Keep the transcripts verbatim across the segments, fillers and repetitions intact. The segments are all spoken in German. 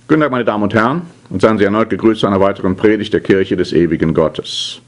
Guten Tag, meine Damen und Herren, und seien Sie erneut gegrüßt zu einer weiteren Predigt der Kirche des ewigen Gottes.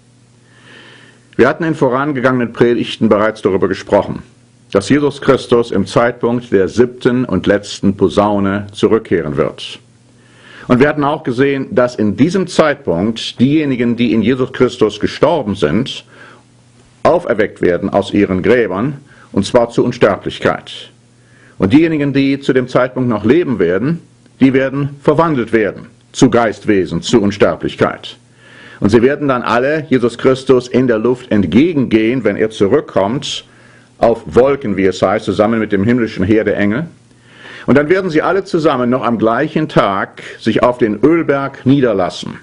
Wir hatten in vorangegangenen Predigten bereits darüber gesprochen, dass Jesus Christus im Zeitpunkt der siebten und letzten Posaune zurückkehren wird. Und wir hatten auch gesehen, dass in diesem Zeitpunkt diejenigen, die in Jesus Christus gestorben sind, auferweckt werden aus ihren Gräbern, und zwar zur Unsterblichkeit. Und diejenigen, die zu dem Zeitpunkt noch leben werden, die werden verwandelt werden zu Geistwesen, zu Unsterblichkeit. Und sie werden dann alle Jesus Christus in der Luft entgegengehen, wenn er zurückkommt, auf Wolken, wie es heißt, zusammen mit dem himmlischen Heer der Engel. Und dann werden sie alle zusammen noch am gleichen Tag sich auf den Ölberg niederlassen.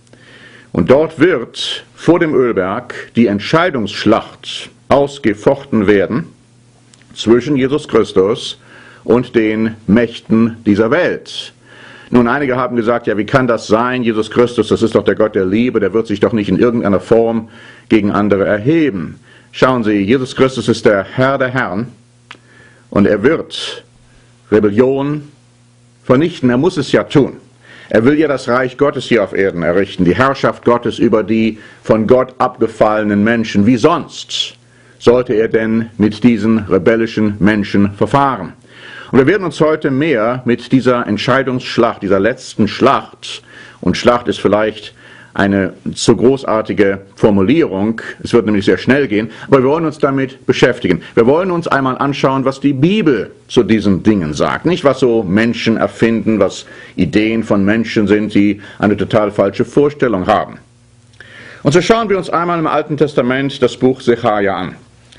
Und dort wird vor dem Ölberg die Entscheidungsschlacht ausgefochten werden zwischen Jesus Christus und den Mächten dieser Welt. Nun, einige haben gesagt, ja, wie kann das sein? Jesus Christus, das ist doch der Gott der Liebe, der wird sich doch nicht in irgendeiner Form gegen andere erheben. Schauen Sie, Jesus Christus ist der Herr der Herren und er wird Rebellion vernichten. Er muss es ja tun. Er will ja das Reich Gottes hier auf Erden errichten, die Herrschaft Gottes über die von Gott abgefallenen Menschen. Wie sonst sollte er denn mit diesen rebellischen Menschen verfahren? Und wir werden uns heute mehr mit dieser Entscheidungsschlacht, dieser letzten Schlacht, und Schlacht ist vielleicht eine zu großartige Formulierung, es wird nämlich sehr schnell gehen, aber wir wollen uns damit beschäftigen. Wir wollen uns einmal anschauen, was die Bibel zu diesen Dingen sagt. Nicht, was so Menschen erfinden, was Ideen von Menschen sind, die eine total falsche Vorstellung haben. Und so schauen wir uns einmal im Alten Testament das Buch Sacharja an.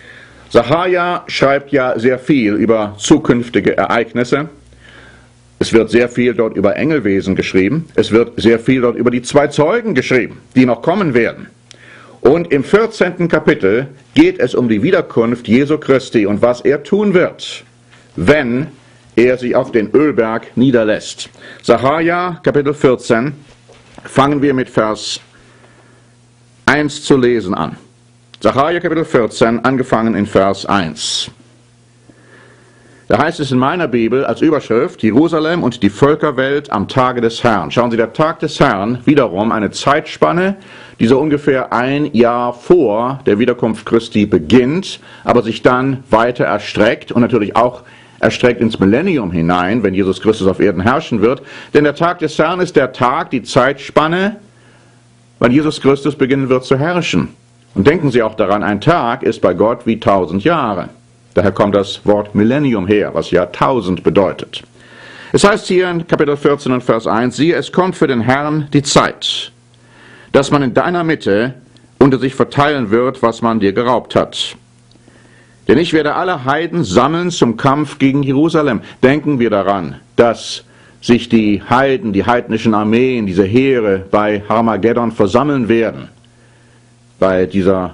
Sacharja schreibt ja sehr viel über zukünftige Ereignisse. Es wird sehr viel dort über Engelwesen geschrieben. Es wird sehr viel dort über die zwei Zeugen geschrieben, die noch kommen werden. Und im vierzehnten Kapitel geht es um die Wiederkunft Jesu Christi und was er tun wird, wenn er sich auf den Ölberg niederlässt. Sacharja, Kapitel vierzehn, fangen wir mit Vers eins zu lesen an. Sacharja Kapitel vierzehn, angefangen in Vers eins. Da heißt es in meiner Bibel als Überschrift, Jerusalem und die Völkerwelt am Tage des Herrn. Schauen Sie, der Tag des Herrn, wiederum eine Zeitspanne, die so ungefähr ein Jahr vor der Wiederkunft Christi beginnt, aber sich dann weiter erstreckt und natürlich auch erstreckt ins Millennium hinein, wenn Jesus Christus auf Erden herrschen wird. Denn der Tag des Herrn ist der Tag, die Zeitspanne, wann Jesus Christus beginnen wird zu herrschen. Und denken Sie auch daran, ein Tag ist bei Gott wie tausend Jahre. Daher kommt das Wort Millennium her, was ja tausend bedeutet. Es heißt hier in Kapitel vierzehn und Vers eins, siehe, es kommt für den Herrn die Zeit, dass man in deiner Mitte unter sich verteilen wird, was man dir geraubt hat. Denn ich werde alle Heiden sammeln zum Kampf gegen Jerusalem. Denken wir daran, dass sich die Heiden, die heidnischen Armeen, diese Heere bei Armageddon versammeln werden. Bei dieser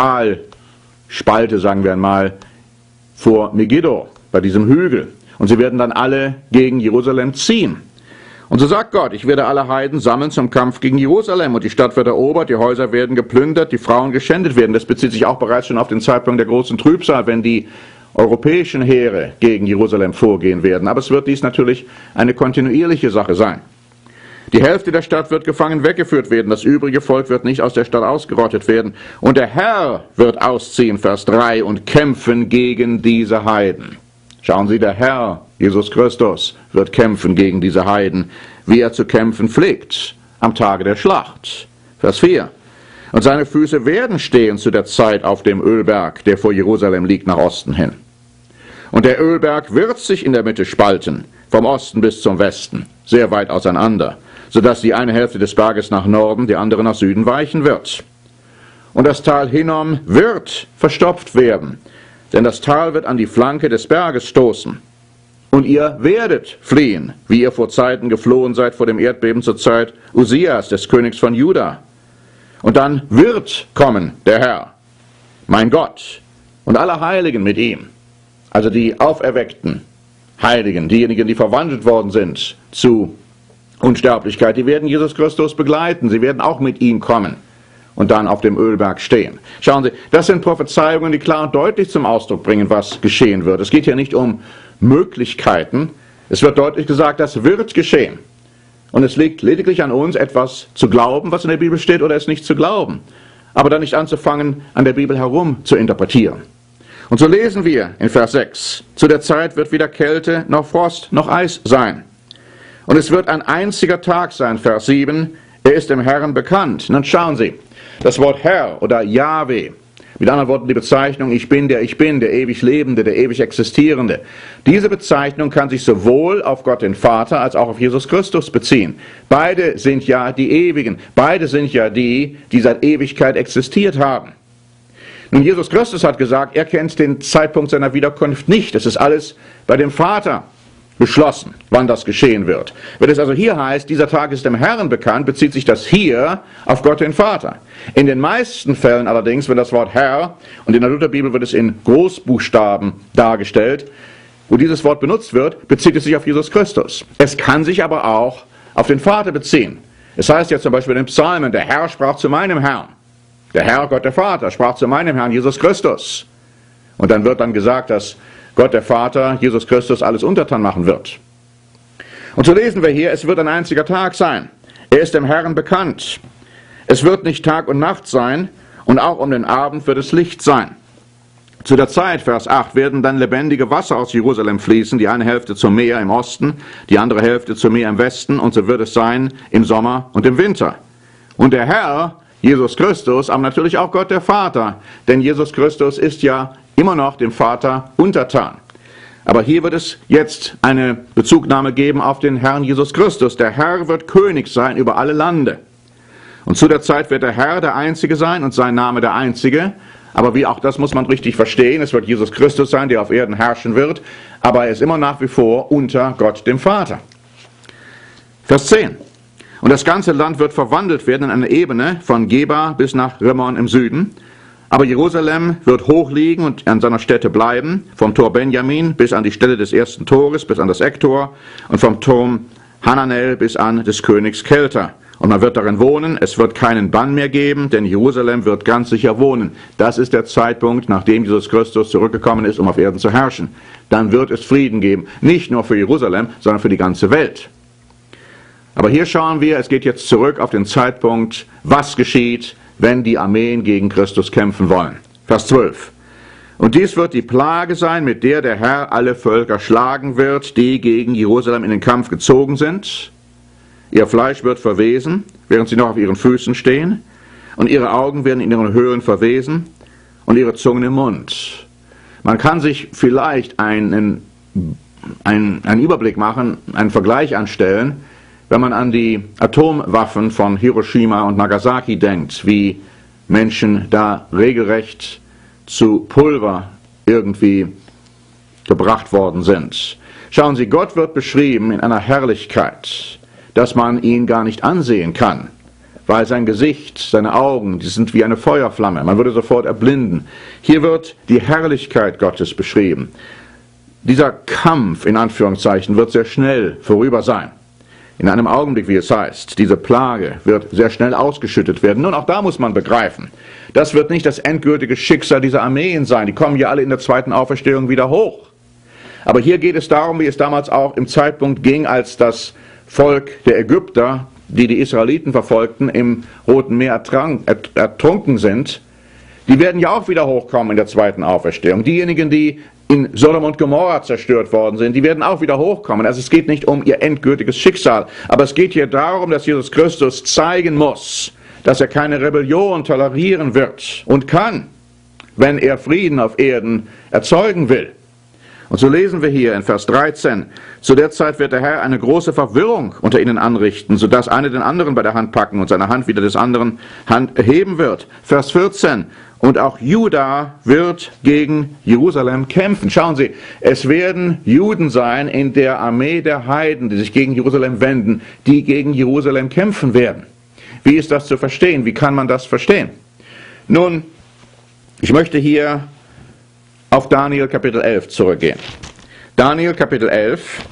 Talspalte, sagen wir einmal, vor Megiddo, bei diesem Hügel. Und sie werden dann alle gegen Jerusalem ziehen. Und so sagt Gott, ich werde alle Heiden sammeln zum Kampf gegen Jerusalem. Und die Stadt wird erobert, die Häuser werden geplündert, die Frauen geschändet werden. Das bezieht sich auch bereits schon auf den Zeitpunkt der großen Trübsal, wenn die europäischen Heere gegen Jerusalem vorgehen werden. Aber es wird dies natürlich eine kontinuierliche Sache sein. Die Hälfte der Stadt wird gefangen weggeführt werden, das übrige Volk wird nicht aus der Stadt ausgerottet werden. Und der Herr wird ausziehen, Vers drei, und kämpfen gegen diese Heiden. Schauen Sie, der Herr, Jesus Christus, wird kämpfen gegen diese Heiden, wie er zu kämpfen pflegt, am Tage der Schlacht. Vers vier. Und seine Füße werden stehen zu der Zeit auf dem Ölberg, der vor Jerusalem liegt, nach Osten hin. Und der Ölberg wird sich in der Mitte spalten, vom Osten bis zum Westen, sehr weit auseinander, sodass die eine Hälfte des Berges nach Norden, die andere nach Süden weichen wird. Und das Tal Hinnom wird verstopft werden, denn das Tal wird an die Flanke des Berges stoßen. Und ihr werdet fliehen, wie ihr vor Zeiten geflohen seid vor dem Erdbeben zur Zeit Usias, des Königs von Juda. Und dann wird kommen der Herr, mein Gott, und alle Heiligen mit ihm, also die auferweckten Heiligen, diejenigen, die verwandelt worden sind zu Unsterblichkeit, die werden Jesus Christus begleiten, sie werden auch mit ihm kommen und dann auf dem Ölberg stehen. Schauen Sie, das sind Prophezeiungen, die klar und deutlich zum Ausdruck bringen, was geschehen wird. Es geht hier nicht um Möglichkeiten, es wird deutlich gesagt, das wird geschehen. Und es liegt lediglich an uns, etwas zu glauben, was in der Bibel steht, oder es nicht zu glauben. Aber dann nicht anzufangen, an der Bibel herum zu interpretieren. Und so lesen wir in Vers sechs, zu der Zeit wird weder Kälte, noch Frost, noch Eis sein. Und es wird ein einziger Tag sein, Vers sieben, er ist dem Herrn bekannt. Und dann schauen Sie, das Wort Herr oder Jahwe, mit anderen Worten die Bezeichnung Ich bin, der ich bin, der ewig Lebende, der ewig Existierende. Diese Bezeichnung kann sich sowohl auf Gott den Vater als auch auf Jesus Christus beziehen. Beide sind ja die Ewigen, beide sind ja die, die seit Ewigkeit existiert haben. Nun, Jesus Christus hat gesagt, er kennt den Zeitpunkt seiner Wiederkunft nicht. Es ist alles bei dem Vater beschlossen, wann das geschehen wird. Wenn es also hier heißt, dieser Tag ist dem Herrn bekannt, bezieht sich das hier auf Gott den Vater. In den meisten Fällen allerdings, wenn das Wort Herr, und in der Lutherbibel wird es in Großbuchstaben dargestellt, wo dieses Wort benutzt wird, bezieht es sich auf Jesus Christus. Es kann sich aber auch auf den Vater beziehen. Es heißt ja zum Beispiel in den Psalmen, der Herr sprach zu meinem Herrn. Der Herr, Gott der Vater, sprach zu meinem Herrn Jesus Christus. Und dann wird dann gesagt, dass Gott der Vater Jesus Christus alles untertan machen wird. Und so lesen wir hier, es wird ein einziger Tag sein. Er ist dem Herrn bekannt. Es wird nicht Tag und Nacht sein und auch um den Abend wird es Licht sein. Zu der Zeit, Vers acht, werden dann lebendige Wasser aus Jerusalem fließen, die eine Hälfte zum Meer im Osten, die andere Hälfte zum Meer im Westen, und so wird es sein im Sommer und im Winter. Und der Herr, Jesus Christus, aber natürlich auch Gott der Vater, denn Jesus Christus ist ja immer noch dem Vater untertan. Aber hier wird es jetzt eine Bezugnahme geben auf den Herrn Jesus Christus. Der Herr wird König sein über alle Lande. Und zu der Zeit wird der Herr der Einzige sein und sein Name der Einzige. Aber wie auch das muss man richtig verstehen. Es wird Jesus Christus sein, der auf Erden herrschen wird. Aber er ist immer nach wie vor unter Gott dem Vater. Vers zehn. Und das ganze Land wird verwandelt werden in eine Ebene von Geba bis nach Rimmon im Süden. Aber Jerusalem wird hoch liegen und an seiner Stätte bleiben, vom Tor Benjamin bis an die Stelle des ersten Tores, bis an das Ecktor, und vom Turm Hananel bis an des Königs Kelter. Und man wird darin wohnen, es wird keinen Bann mehr geben, denn Jerusalem wird ganz sicher wohnen. Das ist der Zeitpunkt, nachdem Jesus Christus zurückgekommen ist, um auf Erden zu herrschen. Dann wird es Frieden geben, nicht nur für Jerusalem, sondern für die ganze Welt. Aber hier schauen wir, es geht jetzt zurück auf den Zeitpunkt, was geschieht, wenn die Armeen gegen Christus kämpfen wollen. Vers zwölf. Und dies wird die Plage sein, mit der der Herr alle Völker schlagen wird, die gegen Jerusalem in den Kampf gezogen sind. Ihr Fleisch wird verwesen, während sie noch auf ihren Füßen stehen, und ihre Augen werden in ihren Höhlen verwesen, und ihre Zungen im Mund. Man kann sich vielleicht einen, einen, einen Überblick machen, einen Vergleich anstellen, wenn man an die Atomwaffen von Hiroshima und Nagasaki denkt, wie Menschen da regelrecht zu Pulver irgendwie gebracht worden sind. Schauen Sie, Gott wird beschrieben in einer Herrlichkeit, dass man ihn gar nicht ansehen kann, weil sein Gesicht, seine Augen, die sind wie eine Feuerflamme, man würde sofort erblinden. Hier wird die Herrlichkeit Gottes beschrieben. Dieser Kampf, in Anführungszeichen, wird sehr schnell vorüber sein. In einem Augenblick, wie es heißt, diese Plage wird sehr schnell ausgeschüttet werden. Nun, auch da muss man begreifen, das wird nicht das endgültige Schicksal dieser Armeen sein. Die kommen ja alle in der zweiten Auferstehung wieder hoch. Aber hier geht es darum, wie es damals auch im Zeitpunkt ging, als das Volk der Ägypter, die die Israeliten verfolgten, im Roten Meer ertrank, ertrunken sind. Die werden ja auch wieder hochkommen in der zweiten Auferstehung. Diejenigen, die in Sodom und Gomorra zerstört worden sind, die werden auch wieder hochkommen. Also es geht nicht um ihr endgültiges Schicksal, aber es geht hier darum, dass Jesus Christus zeigen muss, dass er keine Rebellion tolerieren wird und kann, wenn er Frieden auf Erden erzeugen will. Und so lesen wir hier in Vers dreizehn, zu der Zeit wird der Herr eine große Verwirrung unter ihnen anrichten, sodass einer den anderen bei der Hand packen und seine Hand wieder des anderen Hand heben wird. Vers vierzehn, und auch Juda wird gegen Jerusalem kämpfen. Schauen Sie, es werden Juden sein in der Armee der Heiden, die sich gegen Jerusalem wenden, die gegen Jerusalem kämpfen werden. Wie ist das zu verstehen? Wie kann man das verstehen? Nun, ich möchte hier auf Daniel Kapitel elf zurückgehen. Daniel Kapitel elf,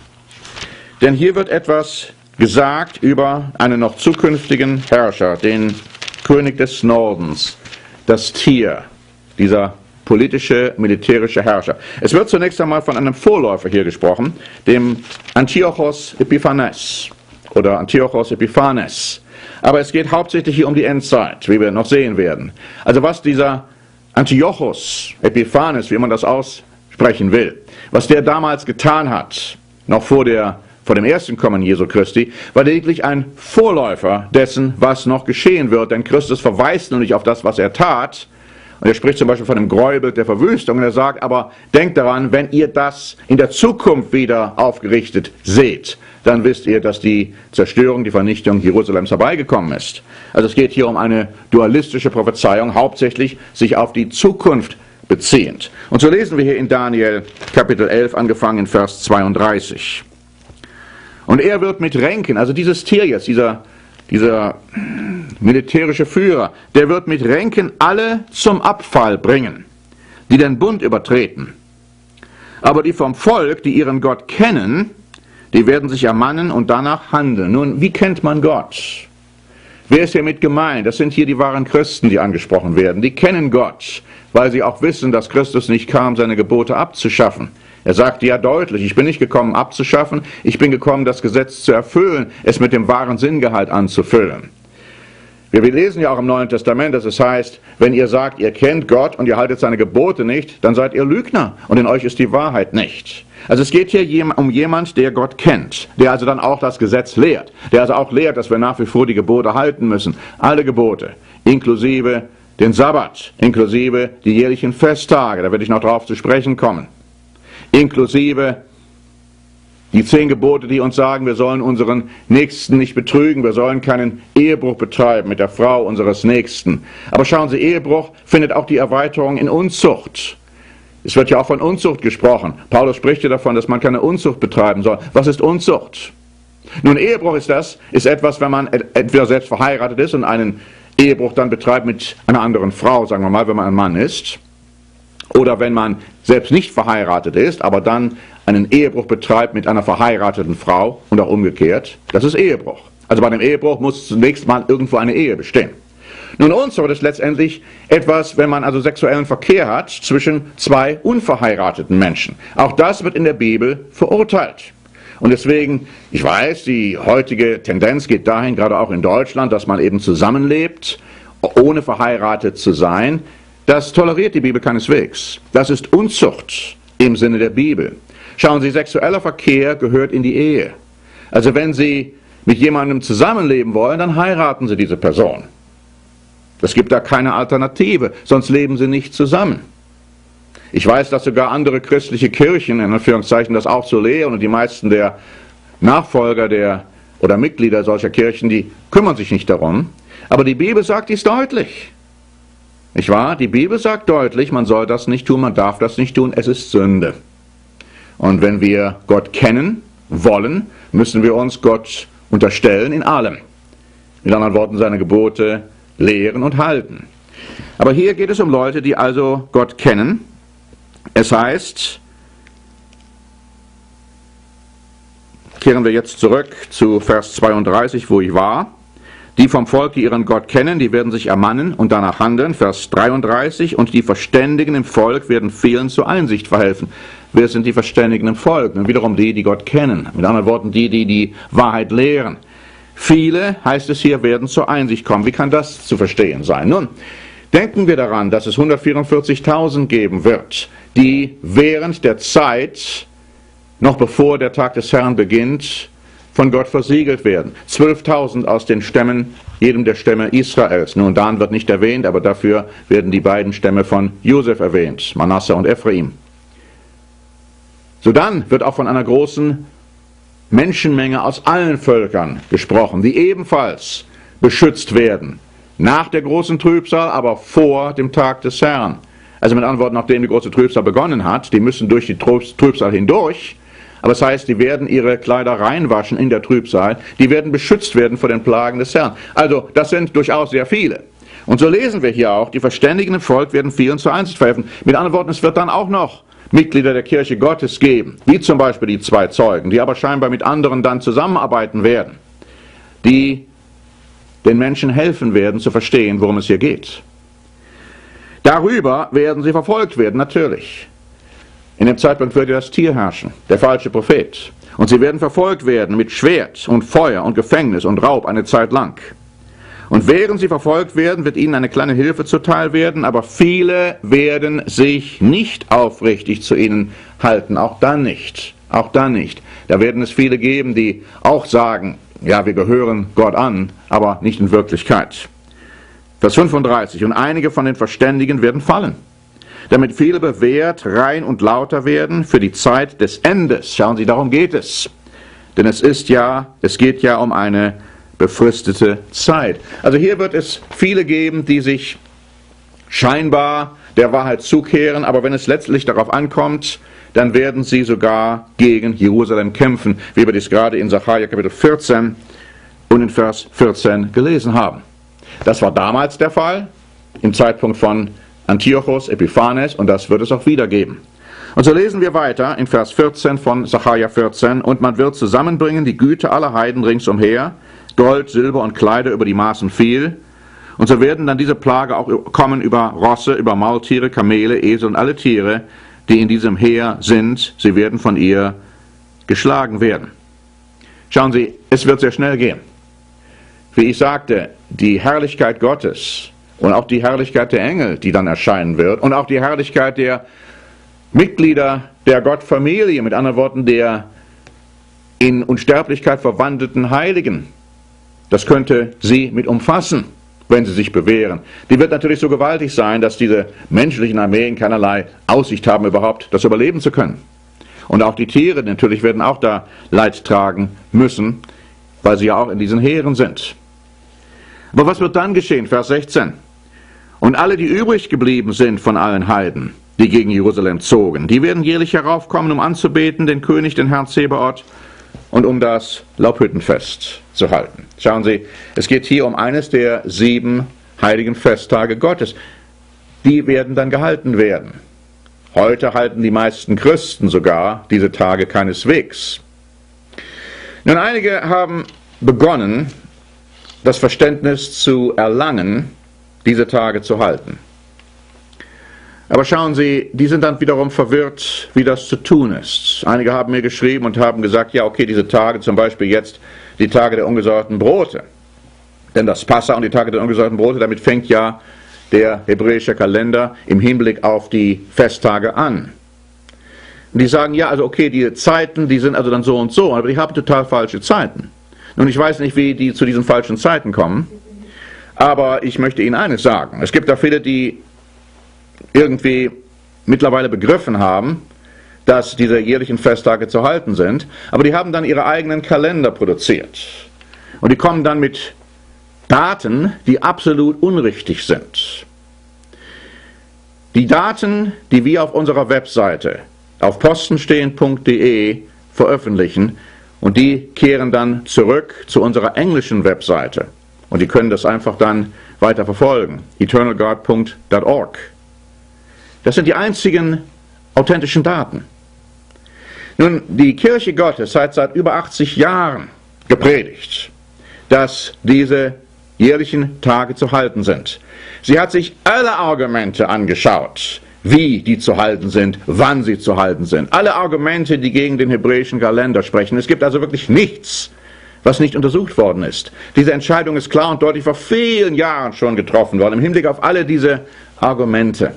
denn hier wird etwas gesagt über einen noch zukünftigen Herrscher, den König des Nordens, das Tier, dieser politische, militärische Herrscher. Es wird zunächst einmal von einem Vorläufer hier gesprochen, dem Antiochos Epiphanes. oder Antiochos Epiphanes. Aber es geht hauptsächlich hier um die Endzeit, wie wir noch sehen werden. Also was dieser Antiochos Epiphanes, wie man das aussprechen will, was der damals getan hat, noch vor, der, vor dem ersten Kommen Jesu Christi, war lediglich ein Vorläufer dessen, was noch geschehen wird. Denn Christus verweist nur nicht auf das, was er tat. Und er spricht zum Beispiel von dem Gräuel der Verwüstung. Und er sagt, aber denkt daran, wenn ihr das in der Zukunft wieder aufgerichtet seht, dann wisst ihr, dass die Zerstörung, die Vernichtung Jerusalems herbeigekommen ist. Also es geht hier um eine dualistische Prophezeiung, hauptsächlich sich auf die Zukunft beziehend. Und so lesen wir hier in Daniel Kapitel elf, angefangen in Vers zweiunddreißig. Und er wird mit Ränken, also dieses Tier jetzt, dieser, dieser militärische Führer, der wird mit Ränken alle zum Abfall bringen, die den Bund übertreten. Aber die vom Volk, die ihren Gott kennen, die werden sich ermannen und danach handeln. Nun, wie kennt man Gott? Wer ist hiermit gemeint? Das sind hier die wahren Christen, die angesprochen werden. Die kennen Gott, weil sie auch wissen, dass Christus nicht kam, seine Gebote abzuschaffen. Er sagte ja deutlich, ich bin nicht gekommen abzuschaffen, ich bin gekommen, das Gesetz zu erfüllen, es mit dem wahren Sinngehalt anzufüllen. Wir lesen ja auch im Neuen Testament, dass es heißt, wenn ihr sagt, ihr kennt Gott und ihr haltet seine Gebote nicht, dann seid ihr Lügner und in euch ist die Wahrheit nicht. Also es geht hier um jemand, der Gott kennt, der also dann auch das Gesetz lehrt, der also auch lehrt, dass wir nach wie vor die Gebote halten müssen, alle Gebote, inklusive den Sabbat, inklusive die jährlichen Festtage, da werde ich noch drauf zu sprechen kommen, inklusive die zehn Gebote, die uns sagen, wir sollen unseren Nächsten nicht betrügen, wir sollen keinen Ehebruch betreiben mit der Frau unseres Nächsten. Aber schauen Sie, Ehebruch findet auch die Erweiterung in Unzucht. Es wird ja auch von Unzucht gesprochen. Paulus spricht ja davon, dass man keine Unzucht betreiben soll. Was ist Unzucht? Nun, Ehebruch ist das, ist etwas, wenn man entweder selbst verheiratet ist und einen Ehebruch dann betreibt mit einer anderen Frau, sagen wir mal, wenn man ein Mann ist, oder wenn man selbst nicht verheiratet ist, aber dann einen Ehebruch betreibt mit einer verheirateten Frau und auch umgekehrt, das ist Ehebruch. Also bei dem Ehebruch muss zunächst mal irgendwo eine Ehe bestehen. Nun, Unzucht ist letztendlich etwas, wenn man also sexuellen Verkehr hat zwischen zwei unverheirateten Menschen. Auch das wird in der Bibel verurteilt. Und deswegen, ich weiß, die heutige Tendenz geht dahin, gerade auch in Deutschland, dass man eben zusammenlebt, ohne verheiratet zu sein. Das toleriert die Bibel keineswegs. Das ist Unzucht im Sinne der Bibel. Schauen Sie, sexueller Verkehr gehört in die Ehe. Also wenn Sie mit jemandem zusammenleben wollen, dann heiraten Sie diese Person. Es gibt da keine Alternative, sonst leben Sie nicht zusammen. Ich weiß, dass sogar andere christliche Kirchen, in Anführungszeichen, das auch so lehren, und die meisten der Nachfolger der oder Mitglieder solcher Kirchen, die kümmern sich nicht darum. Aber die Bibel sagt dies deutlich. Nicht wahr? Die Bibel sagt deutlich, man soll das nicht tun, man darf das nicht tun, es ist Sünde. Und wenn wir Gott kennen wollen, müssen wir uns Gott unterstellen in allem. Mit anderen Worten, seine Gebote lehren und halten. Aber hier geht es um Leute, die also Gott kennen. Es heißt, kehren wir jetzt zurück zu Vers zweiunddreißig, wo ich war. Die vom Volk, die ihren Gott kennen, die werden sich ermannen und danach handeln. Vers dreiunddreißig. Und die Verständigen im Volk werden vielen zur Einsicht verhelfen. Wer sind die Verständigen im Volk? Und wiederum die, die Gott kennen. Mit anderen Worten, die, die die Wahrheit lehren. Viele, heißt es hier, werden zur Einsicht kommen. Wie kann das zu verstehen sein? Nun, denken wir daran, dass es hundertvierundvierzigtausend geben wird, die während der Zeit, noch bevor der Tag des Herrn beginnt, von Gott versiegelt werden. zwölftausend aus den Stämmen, jedem der Stämme Israels. Nun, Dan wird nicht erwähnt, aber dafür werden die beiden Stämme von Josef erwähnt, Manasse und Ephraim. Sodann wird auch von einer großen Menschenmenge aus allen Völkern gesprochen, die ebenfalls beschützt werden. Nach der großen Trübsal, aber vor dem Tag des Herrn. Also mit anderen Worten, nachdem die große Trübsal begonnen hat, die müssen durch die Trübsal hindurch. Aber das heißt, die werden ihre Kleider reinwaschen in der Trübsal. Die werden beschützt werden vor den Plagen des Herrn. Also das sind durchaus sehr viele. Und so lesen wir hier auch, die Verständigen im Volk werden vielen zur Einsicht verhelfen. Mit anderen Worten, es wird dann auch noch Mitglieder der Kirche Gottes geben, wie zum Beispiel die zwei Zeugen, die aber scheinbar mit anderen dann zusammenarbeiten werden, die den Menschen helfen werden zu verstehen, worum es hier geht. Darüber werden sie verfolgt werden, natürlich. In dem Zeitpunkt wird ja das Tier herrschen, der falsche Prophet. Und sie werden verfolgt werden mit Schwert und Feuer und Gefängnis und Raub eine Zeit lang. Und während sie verfolgt werden, wird ihnen eine kleine Hilfe zuteil werden, aber viele werden sich nicht aufrichtig zu ihnen halten, auch dann nicht, auch dann nicht. Da werden es viele geben, die auch sagen, ja, wir gehören Gott an, aber nicht in Wirklichkeit. Vers fünfunddreißig, und einige von den Verständigen werden fallen, damit viele bewährt, rein und lauter werden für die Zeit des Endes. Schauen Sie, darum geht es. Denn es ist ja, es geht ja um eine befristete Zeit. Also hier wird es viele geben, die sich scheinbar der Wahrheit zukehren, aber wenn es letztlich darauf ankommt, dann werden sie sogar gegen Jerusalem kämpfen, wie wir dies gerade in Sacharja Kapitel vierzehn und in Vers vierzehn gelesen haben. Das war damals der Fall, im Zeitpunkt von Antiochus Epiphanes, und das wird es auch wieder geben. Und so lesen wir weiter in Vers vierzehn von Sacharja vierzehn, und man wird zusammenbringen die Güter aller Heiden ringsumher, Gold, Silber und Kleider über die Maßen viel. Und so werden dann diese Plage auch kommen über Rosse, über Maultiere, Kamele, Esel und alle Tiere, die in diesem Heer sind. Sie werden von ihr geschlagen werden. Schauen Sie, es wird sehr schnell gehen. Wie ich sagte, die Herrlichkeit Gottes und auch die Herrlichkeit der Engel, die dann erscheinen wird, und auch die Herrlichkeit der Mitglieder der Gottfamilie, mit anderen Worten der in Unsterblichkeit verwandelten Heiligen, das könnte sie mit umfassen, wenn sie sich bewähren. Die wird natürlich so gewaltig sein, dass diese menschlichen Armeen keinerlei Aussicht haben, überhaupt das überleben zu können. Und auch die Tiere natürlich werden auch da Leid tragen müssen, weil sie ja auch in diesen Heeren sind. Aber was wird dann geschehen? Vers sechzehn. Und alle, die übrig geblieben sind von allen Heiden, die gegen Jerusalem zogen, die werden jährlich heraufkommen, um anzubeten den König, den Herrn Zebaoth, und um das Laubhüttenfest zu halten. Schauen Sie, es geht hier um eines der sieben heiligen Festtage Gottes. Die werden dann gehalten werden. Heute halten die meisten Christen sogar diese Tage keineswegs. Nun, einige haben begonnen, das Verständnis zu erlangen, diese Tage zu halten. Aber schauen Sie, die sind dann wiederum verwirrt, wie das zu tun ist. Einige haben mir geschrieben und haben gesagt, ja okay, diese Tage, zum Beispiel jetzt die Tage der ungesäuerten Brote. Denn das Passa und die Tage der ungesäuerten Brote, damit fängt ja der hebräische Kalender im Hinblick auf die Festtage an. Und die sagen, ja, also okay, die Zeiten, die sind also dann so und so, aber die haben total falsche Zeiten. Nun, ich weiß nicht, wie die zu diesen falschen Zeiten kommen, aber ich möchte Ihnen eines sagen. Es gibt da viele, die irgendwie mittlerweile begriffen haben, dass diese jährlichen Festtage zu halten sind, aber die haben dann ihre eigenen Kalender produziert. Und die kommen dann mit Daten, die absolut unrichtig sind. Die Daten, die wir auf unserer Webseite auf postenstehen punkt de veröffentlichen, und die kehren dann zurück zu unserer englischen Webseite. Und die können das einfach dann weiter verfolgen. eternal god punkt org. Das sind die einzigen authentischen Daten. Nun, die Kirche Gottes hat seit über achtzig Jahren gepredigt, dass diese jährlichen Tage zu halten sind. Sie hat sich alle Argumente angeschaut, wie die zu halten sind, wann sie zu halten sind. Alle Argumente, die gegen den hebräischen Kalender sprechen. Es gibt also wirklich nichts, was nicht untersucht worden ist. Diese Entscheidung ist klar und deutlich vor vielen Jahren schon getroffen worden, im Hinblick auf alle diese Argumente.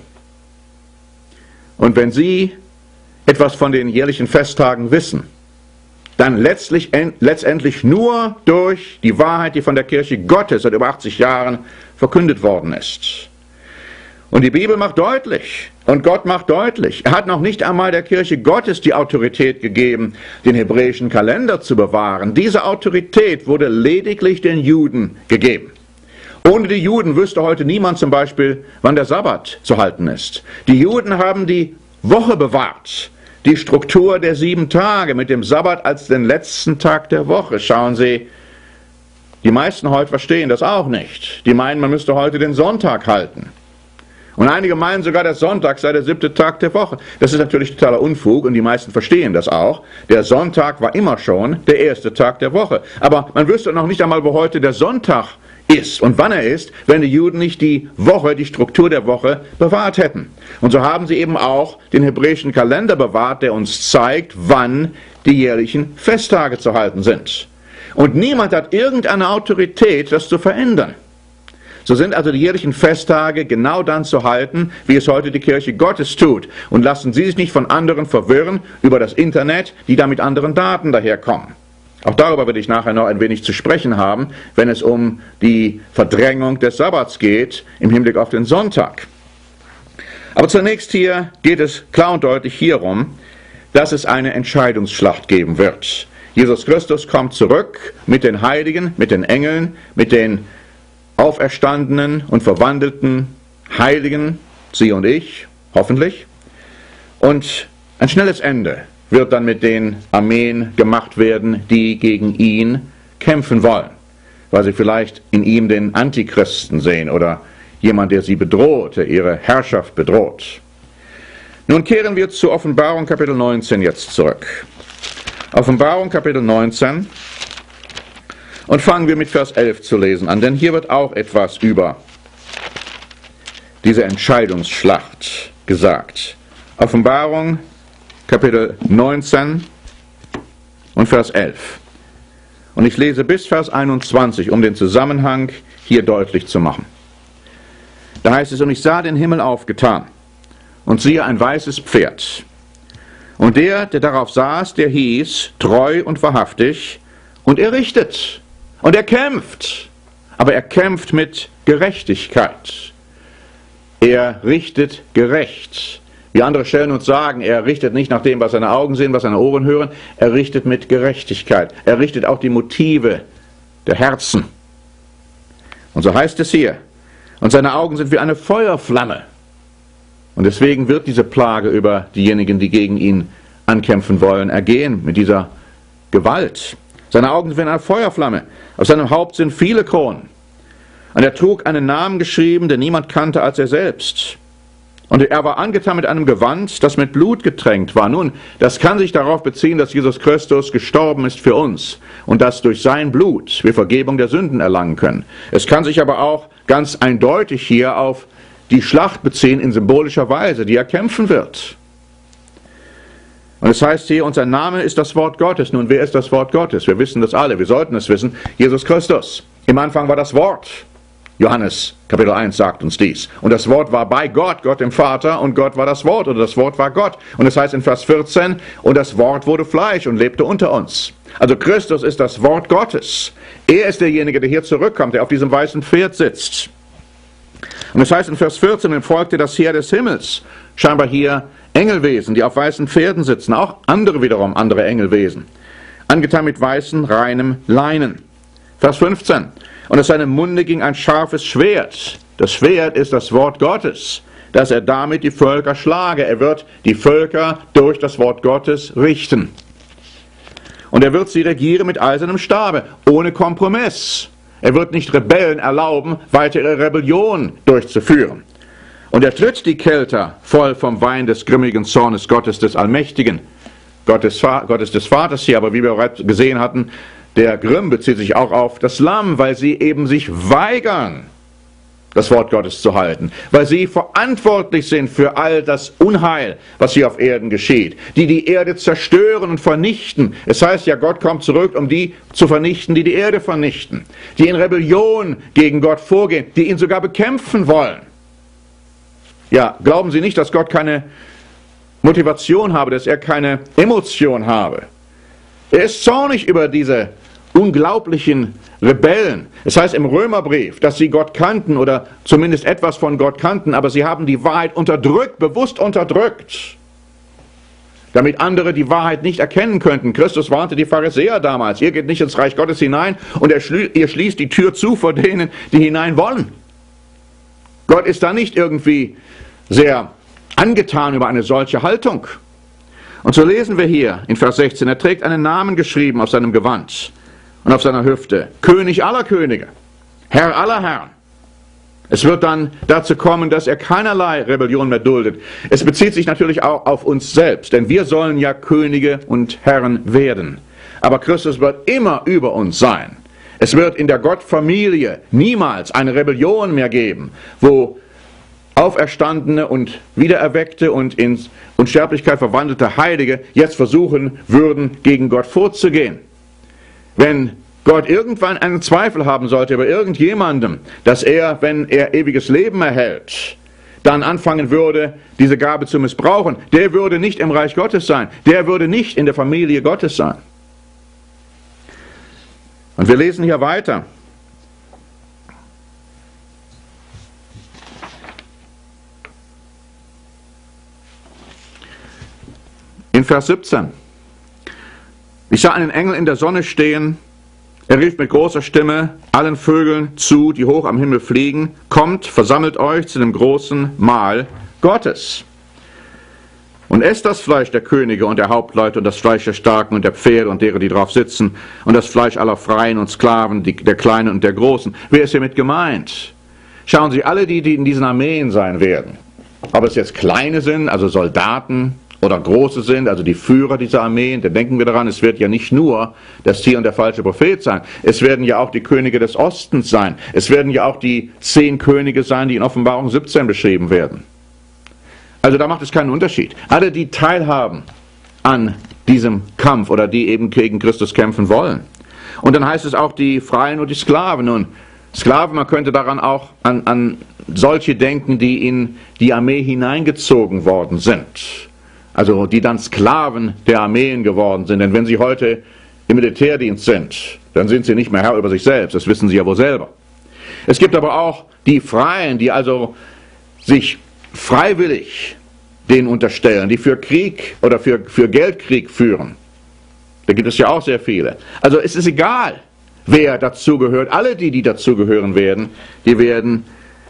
Und wenn Sie etwas von den jährlichen Festtagen wissen, dann letztlich, letztendlich nur durch die Wahrheit, die von der Kirche Gottes seit über achtzig Jahren verkündet worden ist. Und die Bibel macht deutlich, und Gott macht deutlich, er hat noch nicht einmal der Kirche Gottes die Autorität gegeben, den hebräischen Kalender zu bewahren. Diese Autorität wurde lediglich den Juden gegeben. Ohne die Juden wüsste heute niemand zum Beispiel, wann der Sabbat zu halten ist. Die Juden haben die Woche bewahrt, die Struktur der sieben Tage mit dem Sabbat als den letzten Tag der Woche. Schauen Sie, die meisten heute verstehen das auch nicht. Die meinen, man müsste heute den Sonntag halten. Und einige meinen sogar, der Sonntag sei der siebte Tag der Woche. Das ist natürlich totaler Unfug und die meisten verstehen das auch. Der Sonntag war immer schon der erste Tag der Woche. Aber man wüsste noch nicht einmal, wo heute der Sonntag ist und wann er ist, wenn die Juden nicht die Woche, die Struktur der Woche bewahrt hätten. Und so haben sie eben auch den hebräischen Kalender bewahrt, der uns zeigt, wann die jährlichen Festtage zu halten sind. Und niemand hat irgendeine Autorität, das zu verändern. So sind also die jährlichen Festtage genau dann zu halten, wie es heute die Kirche Gottes tut. Und lassen Sie sich nicht von anderen verwirren über das Internet, die da mit anderen Daten daherkommen. Auch darüber werde ich nachher noch ein wenig zu sprechen haben, wenn es um die Verdrängung des Sabbats geht, im Hinblick auf den Sonntag. Aber zunächst hier geht es klar und deutlich hierum, dass es eine Entscheidungsschlacht geben wird. Jesus Christus kommt zurück mit den Heiligen, mit den Engeln, mit den auferstandenen und verwandelten Heiligen, Sie und ich, hoffentlich. Und ein schnelles Ende wird dann mit den Armeen gemacht werden, die gegen ihn kämpfen wollen, weil sie vielleicht in ihm den Antichristen sehen oder jemand, der sie bedroht, der ihre Herrschaft bedroht. Nun kehren wir zu Offenbarung Kapitel neunzehn jetzt zurück. Offenbarung Kapitel neunzehn. Und fangen wir mit Vers elf zu lesen an, denn hier wird auch etwas über diese Entscheidungsschlacht gesagt. Offenbarung, Kapitel neunzehn und Vers elf. Und ich lese bis Vers einundzwanzig, um den Zusammenhang hier deutlich zu machen. Da heißt es, und ich sah den Himmel aufgetan, und siehe ein weißes Pferd. Und der, der darauf saß, der hieß, treu und wahrhaftig, und er richtet. Und er kämpft, aber er kämpft mit Gerechtigkeit. Er richtet gerecht. Wie andere Stellen uns sagen, er richtet nicht nach dem, was seine Augen sehen, was seine Ohren hören, er richtet mit Gerechtigkeit. Er richtet auch die Motive der Herzen. Und so heißt es hier, und seine Augen sind wie eine Feuerflamme. Und deswegen wird diese Plage über diejenigen, die gegen ihn ankämpfen wollen, ergehen, mit dieser Gewalt. Seine Augen sind wie eine Feuerflamme, auf seinem Haupt sind viele Kronen. Und er trug einen Namen geschrieben, den niemand kannte als er selbst. Und er war angetan mit einem Gewand, das mit Blut getränkt war. Nun, das kann sich darauf beziehen, dass Jesus Christus gestorben ist für uns und dass durch sein Blut wir Vergebung der Sünden erlangen können. Es kann sich aber auch ganz eindeutig hier auf die Schlacht beziehen in symbolischer Weise, die er kämpfen wird. Und es heißt hier, und sein Name ist das Wort Gottes. Nun, wer ist das Wort Gottes? Wir wissen das alle, wir sollten es wissen. Jesus Christus. Im Anfang war das Wort. Johannes Kapitel eins sagt uns dies. Und das Wort war bei Gott, Gott dem Vater, und Gott war das Wort, oder das Wort war Gott. Und es heißt in Vers vierzehn, und das Wort wurde Fleisch und lebte unter uns. Also Christus ist das Wort Gottes. Er ist derjenige, der hier zurückkommt, der auf diesem weißen Pferd sitzt. Und es heißt in Vers vierzehn, und folgte das Heer des Himmels. Scheinbar hier Engelwesen, die auf weißen Pferden sitzen, auch andere wiederum, andere Engelwesen, angetan mit weißen, reinem Leinen. Vers fünfzehn, und aus seinem Munde ging ein scharfes Schwert. Das Schwert ist das Wort Gottes, dass er damit die Völker schlage. Er wird die Völker durch das Wort Gottes richten. Und er wird sie regieren mit eisernem Stabe, ohne Kompromiss. Er wird nicht Rebellen erlauben, weiter ihre Rebellion durchzuführen. Und er tritt die Kelter voll vom Wein des grimmigen Zornes Gottes des Allmächtigen, Gottes, Gottes des Vaters hier. Aber wie wir bereits gesehen hatten, der Grimm bezieht sich auch auf das Lamm, weil sie eben sich weigern, das Wort Gottes zu halten, weil sie verantwortlich sind für all das Unheil, was hier auf Erden geschieht, die die Erde zerstören und vernichten. Es heißt ja, Gott kommt zurück, um die zu vernichten, die die Erde vernichten, die in Rebellion gegen Gott vorgehen, die ihn sogar bekämpfen wollen. Ja, glauben Sie nicht, dass Gott keine Motivation habe, dass er keine Emotion habe. Er ist zornig über diese unglaublichen Rebellen. Es heißt im Römerbrief, dass sie Gott kannten oder zumindest etwas von Gott kannten, aber sie haben die Wahrheit unterdrückt, bewusst unterdrückt, damit andere die Wahrheit nicht erkennen könnten. Christus warnte die Pharisäer damals, ihr geht nicht ins Reich Gottes hinein und er schlie- ihr schließt die Tür zu vor denen, die hinein wollen. Gott ist da nicht irgendwie sehr angetan über eine solche Haltung. Und so lesen wir hier in Vers sechzehn, er trägt einen Namen geschrieben auf seinem Gewand und auf seiner Hüfte, König aller Könige, Herr aller Herren. Es wird dann dazu kommen, dass er keinerlei Rebellion mehr duldet. Es bezieht sich natürlich auch auf uns selbst, denn wir sollen ja Könige und Herren werden. Aber Christus wird immer über uns sein. Es wird in der Gottfamilie niemals eine Rebellion mehr geben, wo auferstandene und wiedererweckte und in Unsterblichkeit verwandelte Heilige jetzt versuchen würden, gegen Gott vorzugehen. Wenn Gott irgendwann einen Zweifel haben sollte über irgendjemandem, dass er, wenn er ewiges Leben erhält, dann anfangen würde, diese Gabe zu missbrauchen, der würde nicht im Reich Gottes sein, der würde nicht in der Familie Gottes sein. Und wir lesen hier weiter. In Vers siebzehn. Ich sah einen Engel in der Sonne stehen. Er rief mit großer Stimme allen Vögeln zu, die hoch am Himmel fliegen: Kommt, versammelt euch zu dem großen Mahl Gottes. Und esst das Fleisch der Könige und der Hauptleute und das Fleisch der Starken und der Pferde und derer, die drauf sitzen, und das Fleisch aller Freien und Sklaven, die, der Kleinen und der Großen. Wer ist hiermit gemeint? Schauen Sie, alle die, die in diesen Armeen sein werden, ob es jetzt Kleine sind, also Soldaten, oder Große sind, also die Führer dieser Armeen, da denken wir daran, es wird ja nicht nur das Tier und der falsche Prophet sein, es werden ja auch die Könige des Ostens sein, es werden ja auch die zehn Könige sein, die in Offenbarung siebzehn beschrieben werden. Also da macht es keinen Unterschied. Alle, die teilhaben an diesem Kampf oder die eben gegen Christus kämpfen wollen. Und dann heißt es auch die Freien und die Sklaven. Nun, Sklaven, man könnte daran auch an, an solche denken, die in die Armee hineingezogen worden sind. Also die dann Sklaven der Armeen geworden sind. Denn wenn sie heute im Militärdienst sind, dann sind sie nicht mehr Herr über sich selbst. Das wissen sie ja wohl selber. Es gibt aber auch die Freien, die also sich freiwillig denen unterstellen, die für Krieg oder für, für Geldkrieg führen. Da gibt es ja auch sehr viele. Also es ist egal, wer dazugehört. Alle die, die dazugehören werden, die werden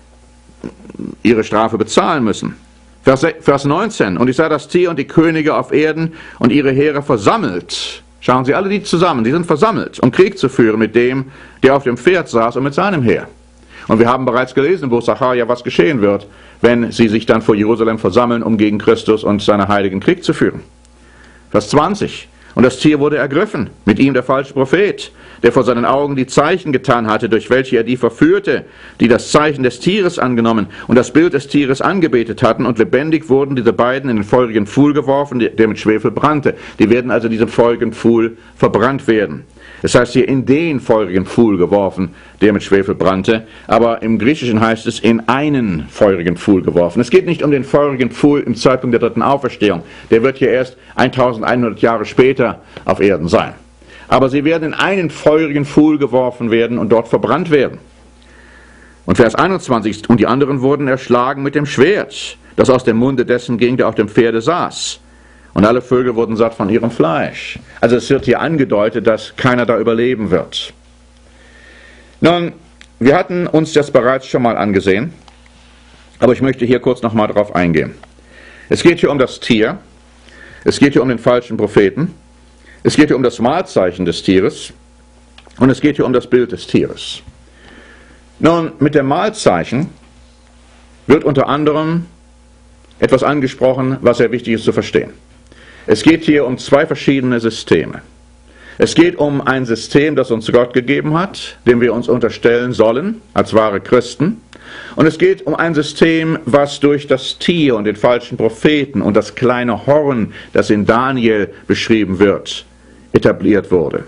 ihre Strafe bezahlen müssen. Vers, Vers neunzehn. Und ich sah das Tier und die Könige auf Erden und ihre Heere versammelt. Schauen Sie, alle die zusammen, die sind versammelt, um Krieg zu führen mit dem, der auf dem Pferd saß und mit seinem Heer. Und wir haben bereits gelesen im Buch Sacharja, was geschehen wird, wenn sie sich dann vor Jerusalem versammeln, um gegen Christus und seine Heiligen Krieg zu führen. Vers zwanzig. Und das Tier wurde ergriffen, mit ihm der falsche Prophet, der vor seinen Augen die Zeichen getan hatte, durch welche er die verführte, die das Zeichen des Tieres angenommen und das Bild des Tieres angebetet hatten, und lebendig wurden diese beiden in den feurigen Pfuhl geworfen, der mit Schwefel brannte. Die werden also in diesem feurigen Pfuhl verbrannt werden. Das heißt hier in den feurigen Pfuhl geworfen, der mit Schwefel brannte, aber im Griechischen heißt es in einen feurigen Pfuhl geworfen. Es geht nicht um den feurigen Pfuhl im Zeitpunkt der dritten Auferstehung. Der wird hier erst eintausendeinhundert Jahre später auf Erden sein. Aber sie werden in einen feurigen Pfuhl geworfen werden und dort verbrannt werden. Und Vers einundzwanzig, und die anderen wurden erschlagen mit dem Schwert, das aus dem Munde dessen ging, der auf dem Pferde saß. Und alle Vögel wurden satt von ihrem Fleisch. Also es wird hier angedeutet, dass keiner da überleben wird. Nun, wir hatten uns das bereits schon mal angesehen, aber ich möchte hier kurz nochmal drauf eingehen. Es geht hier um das Tier, es geht hier um den falschen Propheten, es geht hier um das Mahlzeichen des Tieres und es geht hier um das Bild des Tieres. Nun, mit dem Mahlzeichen wird unter anderem etwas angesprochen, was sehr wichtig ist zu verstehen. Es geht hier um zwei verschiedene Systeme. Es geht um ein System, das uns Gott gegeben hat, dem wir uns unterstellen sollen, als wahre Christen. Und es geht um ein System, was durch das Tier und den falschen Propheten und das kleine Horn, das in Daniel beschrieben wird, etabliert wurde.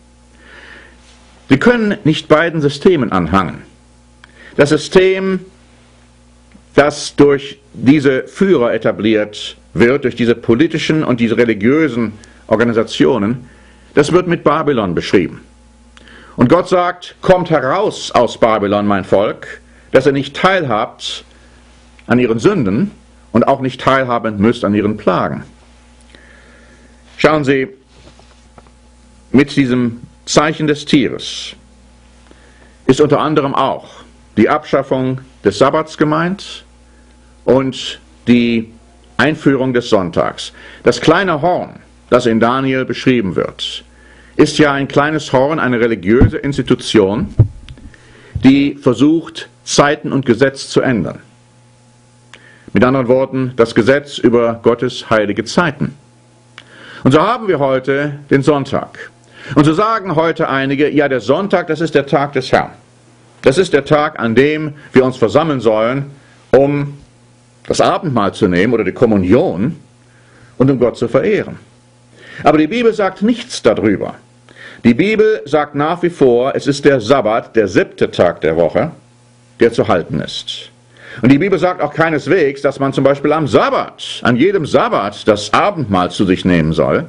Sie können nicht beiden Systemen anhangen. Das System, das durch diese Führer etabliert wird, durch diese politischen und diese religiösen Organisationen, das wird mit Babylon beschrieben. Und Gott sagt, kommt heraus aus Babylon, mein Volk, dass ihr nicht teilhabt an ihren Sünden und auch nicht teilhaben müsst an ihren Plagen. Schauen Sie, mit diesem Zeichen des Tieres ist unter anderem auch die Abschaffung des Sabbats gemeint und die Einführung des Sonntags. Das kleine Horn, das in Daniel beschrieben wird, ist ja ein kleines Horn, eine religiöse Institution, die versucht, Zeiten und Gesetz zu ändern. Mit anderen Worten, das Gesetz über Gottes heilige Zeiten. Und so haben wir heute den Sonntag. Und so sagen heute einige, ja, der Sonntag, das ist der Tag des Herrn. Das ist der Tag, an dem wir uns versammeln sollen, um das Abendmahl zu nehmen oder die Kommunion und um Gott zu verehren. Aber die Bibel sagt nichts darüber. Die Bibel sagt nach wie vor, es ist der Sabbat, der siebte Tag der Woche, der zu halten ist. Und die Bibel sagt auch keineswegs, dass man zum Beispiel am Sabbat, an jedem Sabbat, das Abendmahl zu sich nehmen soll.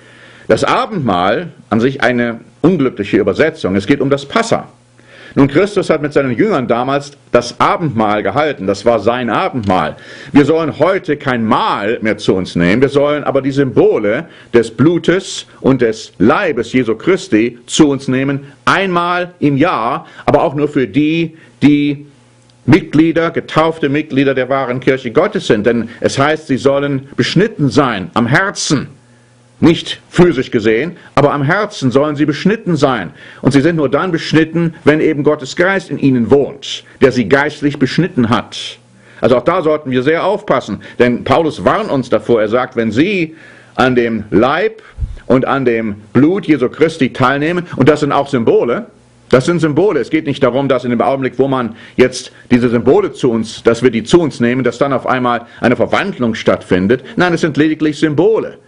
Das Abendmahl, an sich eine unglückliche Übersetzung, es geht um das Passa. Nun, Christus hat mit seinen Jüngern damals das Abendmahl gehalten, das war sein Abendmahl. Wir sollen heute kein Mahl mehr zu uns nehmen, wir sollen aber die Symbole des Blutes und des Leibes Jesu Christi zu uns nehmen, einmal im Jahr, aber auch nur für die, die Mitglieder, getaufte Mitglieder der wahren Kirche Gottes sind. Denn es heißt, sie sollen beschnitten sein am Herzen. Nicht physisch gesehen, aber am Herzen sollen sie beschnitten sein. Und sie sind nur dann beschnitten, wenn eben Gottes Geist in ihnen wohnt, der sie geistlich beschnitten hat. Also auch da sollten wir sehr aufpassen, denn Paulus warnt uns davor. Er sagt, wenn sie an dem Leib und an dem Blut Jesu Christi teilnehmen, und das sind auch Symbole, das sind Symbole. Es geht nicht darum, dass in dem Augenblick, wo man jetzt diese Symbole zu uns, dass wir die zu uns nehmen, dass dann auf einmal eine Verwandlung stattfindet. Nein, es sind lediglich Symbole.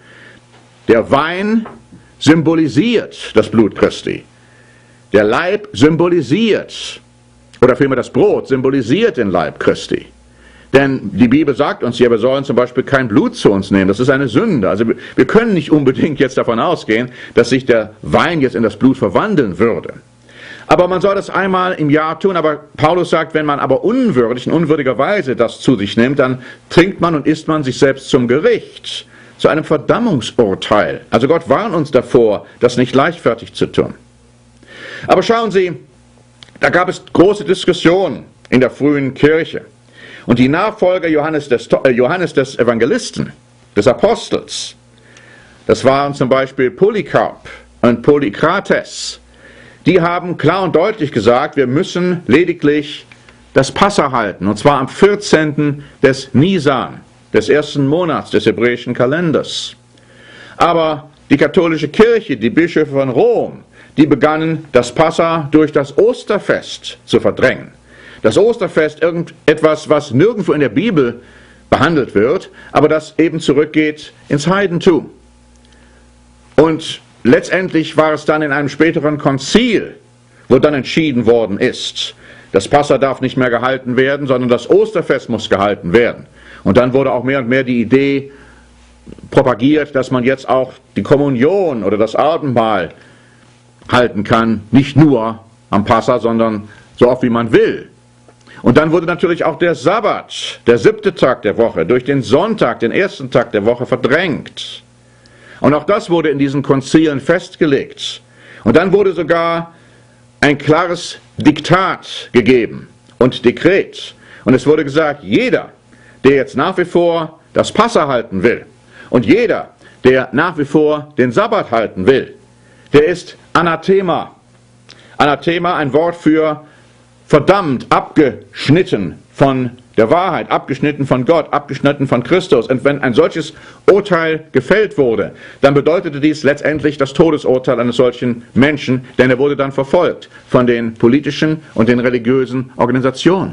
Der Wein symbolisiert das Blut Christi. Der Leib symbolisiert, oder vielmehr das Brot symbolisiert den Leib Christi. Denn die Bibel sagt uns ja, wir sollen zum Beispiel kein Blut zu uns nehmen. Das ist eine Sünde. Also wir können nicht unbedingt jetzt davon ausgehen, dass sich der Wein jetzt in das Blut verwandeln würde. Aber man soll das einmal im Jahr tun. Aber Paulus sagt, wenn man aber unwürdig, in unwürdiger Weise das zu sich nimmt, dann trinkt man und isst man sich selbst zum Gericht, zu einem Verdammungsurteil. Also Gott warnt uns davor, das nicht leichtfertig zu tun. Aber schauen Sie, da gab es große Diskussionen in der frühen Kirche. Und die Nachfolger Johannes des, äh, Johannes des Evangelisten, des Apostels, das waren zum Beispiel Polycarp und Polykrates, die haben klar und deutlich gesagt, wir müssen lediglich das Passa halten, und zwar am vierzehnten des Nisan, des ersten Monats des hebräischen Kalenders. Aber die katholische Kirche, die Bischöfe von Rom, die begannen das Passa durch das Osterfest zu verdrängen. Das Osterfest, irgendetwas, was nirgendwo in der Bibel behandelt wird, aber das eben zurückgeht ins Heidentum. Und letztendlich war es dann in einem späteren Konzil, wo dann entschieden worden ist, das Passa darf nicht mehr gehalten werden, sondern das Osterfest muss gehalten werden. Und dann wurde auch mehr und mehr die Idee propagiert, dass man jetzt auch die Kommunion oder das Abendmahl halten kann, nicht nur am Passa, sondern so oft wie man will. Und dann wurde natürlich auch der Sabbat, der siebte Tag der Woche, durch den Sonntag, den ersten Tag der Woche, verdrängt. Und auch das wurde in diesen Konzilen festgelegt. Und dann wurde sogar ein klares Diktat gegeben und Dekret. Und es wurde gesagt, jeder, der jetzt nach wie vor das Passa halten will und jeder, der nach wie vor den Sabbat halten will, der ist Anathema. Anathema, ein Wort für verdammt, abgeschnitten von der Wahrheit, abgeschnitten von Gott, abgeschnitten von Christus. Und wenn ein solches Urteil gefällt wurde, dann bedeutete dies letztendlich das Todesurteil eines solchen Menschen, denn er wurde dann verfolgt von den politischen und den religiösen Organisationen.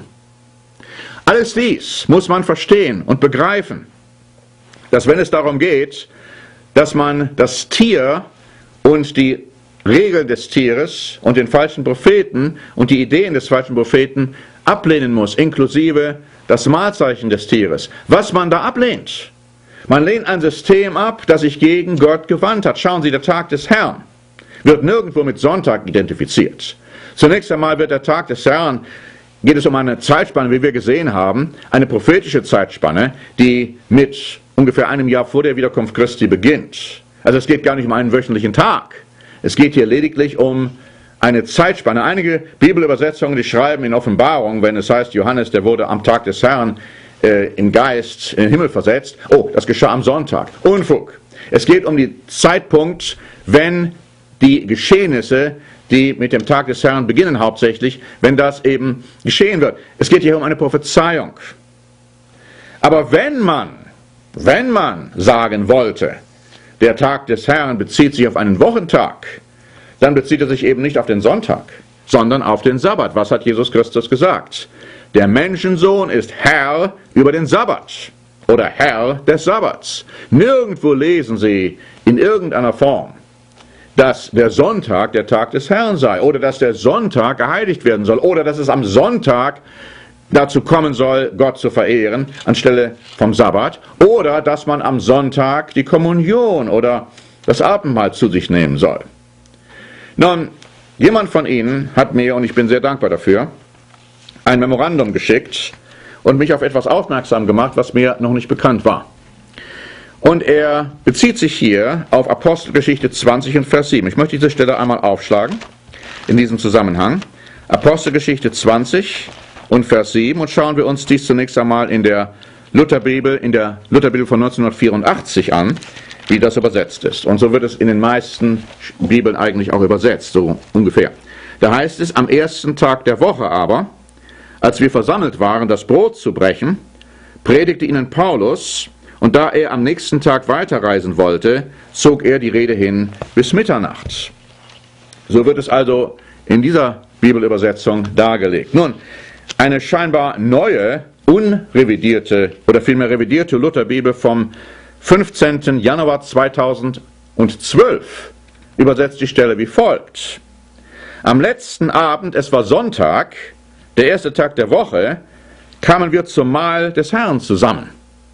Alles dies muss man verstehen und begreifen, dass wenn es darum geht, dass man das Tier und die Regeln des Tieres und den falschen Propheten und die Ideen des falschen Propheten ablehnen muss, inklusive das Mahlzeichen des Tieres. Was man da ablehnt? Man lehnt ein System ab, das sich gegen Gott gewandt hat. Schauen Sie, der Tag des Herrn wird nirgendwo mit Sonntag identifiziert. Zunächst einmal wird der Tag des Herrn, geht es um eine Zeitspanne, wie wir gesehen haben, eine prophetische Zeitspanne, die mit ungefähr einem Jahr vor der Wiederkunft Christi beginnt. Also es geht gar nicht um einen wöchentlichen Tag. Es geht hier lediglich um eine Zeitspanne. Einige Bibelübersetzungen, die schreiben in Offenbarung, wenn es heißt, Johannes, der wurde am Tag des Herrn äh, im Geist in den Himmel versetzt. Oh, das geschah am Sonntag. Unfug. Es geht um den Zeitpunkt, wenn die Geschehnisse, die mit dem Tag des Herrn beginnen hauptsächlich, wenn das eben geschehen wird. Es geht hier um eine Prophezeiung. Aber wenn man, wenn man sagen wollte, der Tag des Herrn bezieht sich auf einen Wochentag, dann bezieht er sich eben nicht auf den Sonntag, sondern auf den Sabbat. Was hat Jesus Christus gesagt? der Menschensohn ist Herr über den Sabbat oder Herr des Sabbats. Nirgendwo lesen Sie in irgendeiner Form, dass der Sonntag der Tag des Herrn sei oder dass der Sonntag geheiligt werden soll oder dass es am Sonntag dazu kommen soll, Gott zu verehren anstelle vom Sabbat oder dass man am Sonntag die Kommunion oder das Abendmahl zu sich nehmen soll. Nun, jemand von Ihnen hat mir, und ich bin sehr dankbar dafür, ein Memorandum geschickt und mich auf etwas aufmerksam gemacht, was mir noch nicht bekannt war. Und er bezieht sich hier auf Apostelgeschichte zwanzig und Vers sieben. Ich möchte diese Stelle einmal aufschlagen in diesem Zusammenhang. Apostelgeschichte zwanzig und Vers sieben, und schauen wir uns dies zunächst einmal in der Lutherbibel, in der Lutherbibel von neunzehnhundertvierundachtzig an, wie das übersetzt ist. Und so wird es in den meisten Bibeln eigentlich auch übersetzt, so ungefähr. Da heißt es, am ersten Tag der Woche aber, als wir versammelt waren, das Brot zu brechen, predigte ihnen Paulus, und da er am nächsten Tag weiterreisen wollte, zog er die Rede hin bis Mitternacht. So wird es also in dieser Bibelübersetzung dargelegt. Nun, eine scheinbar neue, unrevidierte oder vielmehr revidierte Lutherbibel vom fünfzehnten Januar zweitausendzwölf übersetzt die Stelle wie folgt. Am letzten Abend, es war Sonntag, der erste Tag der Woche, kamen wir zum Mahl des Herrn zusammen.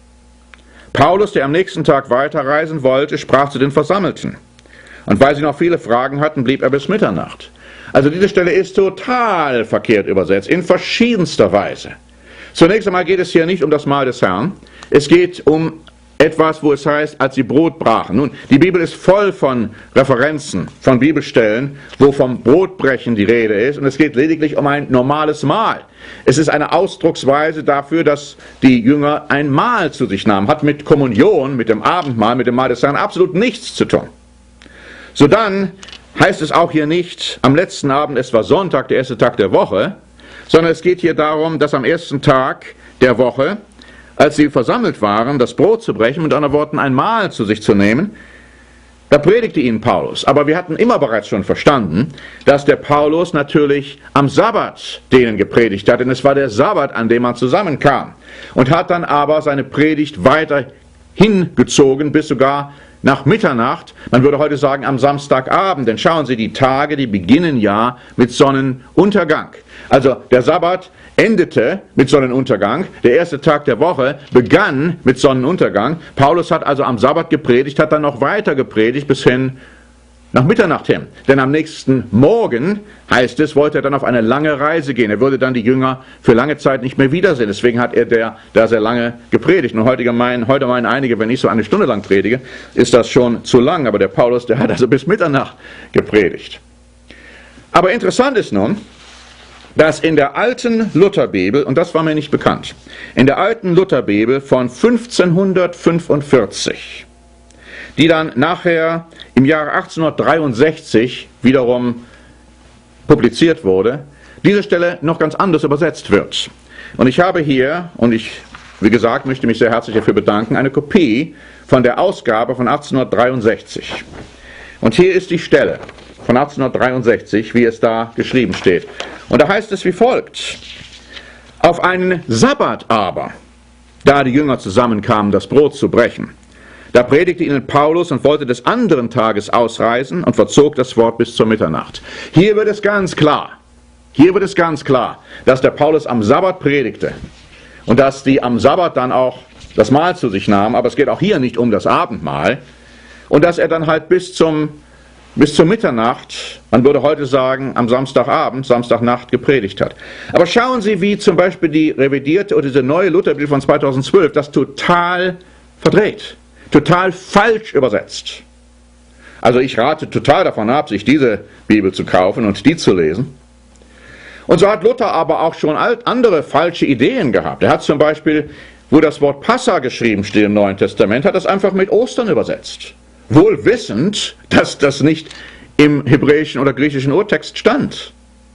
Paulus, der am nächsten Tag weiterreisen wollte, sprach zu den Versammelten. Und weil sie noch viele Fragen hatten, blieb er bis Mitternacht. Also diese Stelle ist total verkehrt übersetzt, in verschiedenster Weise. Zunächst einmal geht es hier nicht um das Mahl des Herrn. Es geht um etwas, wo es heißt, als sie Brot brachen. Nun, die Bibel ist voll von Referenzen, von Bibelstellen, wo vom Brotbrechen die Rede ist. Und es geht lediglich um ein normales Mahl. Es ist eine Ausdrucksweise dafür, dass die Jünger ein Mahl zu sich nahmen. Hat mit Kommunion, mit dem Abendmahl, mit dem Mahl des Herrn absolut nichts zu tun. So dann heißt es auch hier nicht, am letzten Abend, es war Sonntag, der erste Tag der Woche, sondern es geht hier darum, dass am ersten Tag der Woche, als sie versammelt waren, das Brot zu brechen, mit anderen Worten ein Mahl zu sich zu nehmen, da predigte ihnen Paulus. Aber wir hatten immer bereits schon verstanden, dass der Paulus natürlich am Sabbat denen gepredigt hat, denn es war der Sabbat, an dem man zusammenkam. Und hat dann aber seine Predigt weiter hingezogen bis sogar nach Mitternacht, man würde heute sagen am Samstagabend, denn schauen Sie, die Tage, die beginnen ja mit Sonnenuntergang. Also der Sabbat endete mit Sonnenuntergang, der erste Tag der Woche begann mit Sonnenuntergang. Paulus hat also am Sabbat gepredigt, hat dann noch weiter gepredigt bis hin nach Mitternacht hin. Denn am nächsten Morgen, heißt es, wollte er dann auf eine lange Reise gehen. Er würde dann die Jünger für lange Zeit nicht mehr wiedersehen. Deswegen hat er der, da sehr lange gepredigt. Und heute meinen, heute meinen einige, wenn ich so eine Stunde lang predige, ist das schon zu lang. Aber der Paulus, der hat also bis Mitternacht gepredigt. Aber interessant ist nun, dass in der alten Lutherbibel, und das war mir nicht bekannt, in der alten Lutherbibel von fünfzehnhundertfünfundvierzig, die dann nachher im Jahre achtzehnhundertdreiundsechzig wiederum publiziert wurde, diese Stelle noch ganz anders übersetzt wird. Und ich habe hier, und ich, wie gesagt, möchte mich sehr herzlich dafür bedanken, eine Kopie von der Ausgabe von achtzehnhundertdreiundsechzig. Und hier ist die Stelle von achtzehnhundertdreiundsechzig, wie es da geschrieben steht. Und da heißt es wie folgt: Auf einen Sabbat aber, da die Jünger zusammenkamen, das Brot zu brechen, da predigte ihnen Paulus und wollte des anderen Tages ausreisen und verzog das Wort bis zur Mitternacht. Hier wird es ganz klar, hier wird es ganz klar, dass der Paulus am Sabbat predigte und dass die am Sabbat dann auch das Mahl zu sich nahmen, aber es geht auch hier nicht um das Abendmahl, und dass er dann halt bis zum bis zur Mitternacht, man würde heute sagen am Samstagabend, Samstagnacht gepredigt hat. Aber schauen Sie, wie zum Beispiel die revidierte oder diese neue Lutherbibel von zweitausendzwölf das total verdreht, total falsch übersetzt. Also ich rate total davon ab, sich diese Bibel zu kaufen und die zu lesen. Und so hat Luther aber auch schon andere falsche Ideen gehabt. Er hat zum Beispiel, wo das Wort Passa geschrieben steht im Neuen Testament, hat es einfach mit Ostern übersetzt. Wohl wissend, dass das nicht im hebräischen oder griechischen Urtext stand.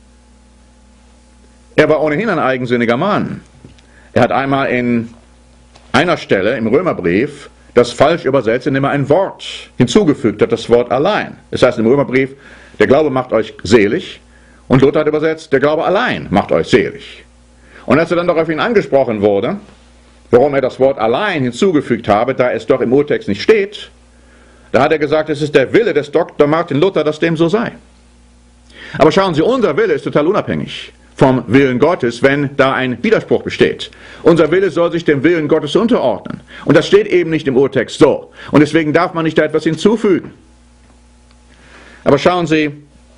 Er war ohnehin ein eigensinniger Mann. Er hat einmal in einer Stelle im Römerbrief das falsch übersetzt, indem er ein Wort hinzugefügt hat, das Wort allein. Das heißt im Römerbrief, der Glaube macht euch selig, und Luther hat übersetzt, der Glaube allein macht euch selig. Und als er dann doch auf ihn angesprochen wurde, warum er das Wort allein hinzugefügt habe, da es doch im Urtext nicht steht, da hat er gesagt, es ist der Wille des Doktor Martin Luther, dass dem so sei. Aber schauen Sie, unser Wille ist total unabhängig vom Willen Gottes, wenn da ein Widerspruch besteht. Unser Wille soll sich dem Willen Gottes unterordnen. Und das steht eben nicht im Urtext so. Und deswegen darf man nicht da etwas hinzufügen. Aber schauen Sie,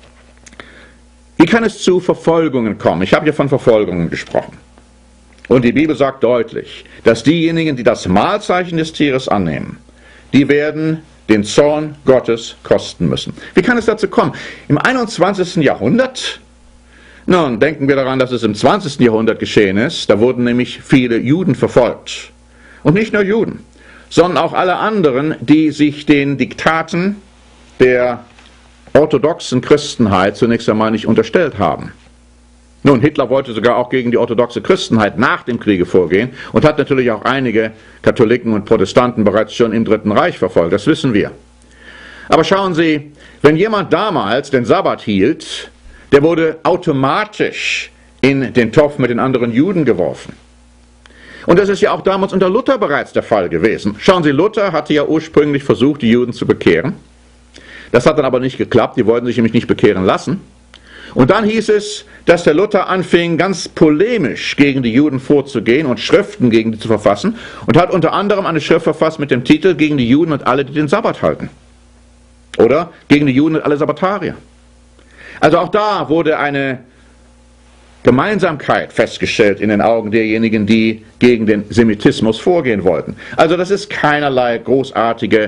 wie kann es zu Verfolgungen kommen? Ich habe hier von Verfolgungen gesprochen. Und die Bibel sagt deutlich, dass diejenigen, die das Mahlzeichen des Tieres annehmen, die werden den Zorn Gottes kosten müssen. Wie kann es dazu kommen? Im einundzwanzigsten Jahrhundert? Nun, denken wir daran, dass es im zwanzigsten Jahrhundert geschehen ist. Da wurden nämlich viele Juden verfolgt. Und nicht nur Juden, sondern auch alle anderen, die sich den Diktaten der orthodoxen Christenheit zunächst einmal nicht unterstellt haben. Nun, Hitler wollte sogar auch gegen die orthodoxe Christenheit nach dem Kriege vorgehen und hat natürlich auch einige Katholiken und Protestanten bereits schon im Dritten Reich verfolgt, das wissen wir. Aber schauen Sie, wenn jemand damals den Sabbat hielt, der wurde automatisch in den Topf mit den anderen Juden geworfen. Und das ist ja auch damals unter Luther bereits der Fall gewesen. Schauen Sie, Luther hatte ja ursprünglich versucht, die Juden zu bekehren. Das hat dann aber nicht geklappt, die wollten sich nämlich nicht bekehren lassen. Und dann hieß es, dass der Luther anfing, ganz polemisch gegen die Juden vorzugehen und Schriften gegen die zu verfassen und hat unter anderem eine Schrift verfasst mit dem Titel gegen die Juden und alle, die den Sabbat halten. Oder gegen die Juden und alle Sabbatarier. Also auch da wurde eine Gemeinsamkeit festgestellt in den Augen derjenigen, die gegen den Semitismus vorgehen wollten. Also das ist keinerlei großartige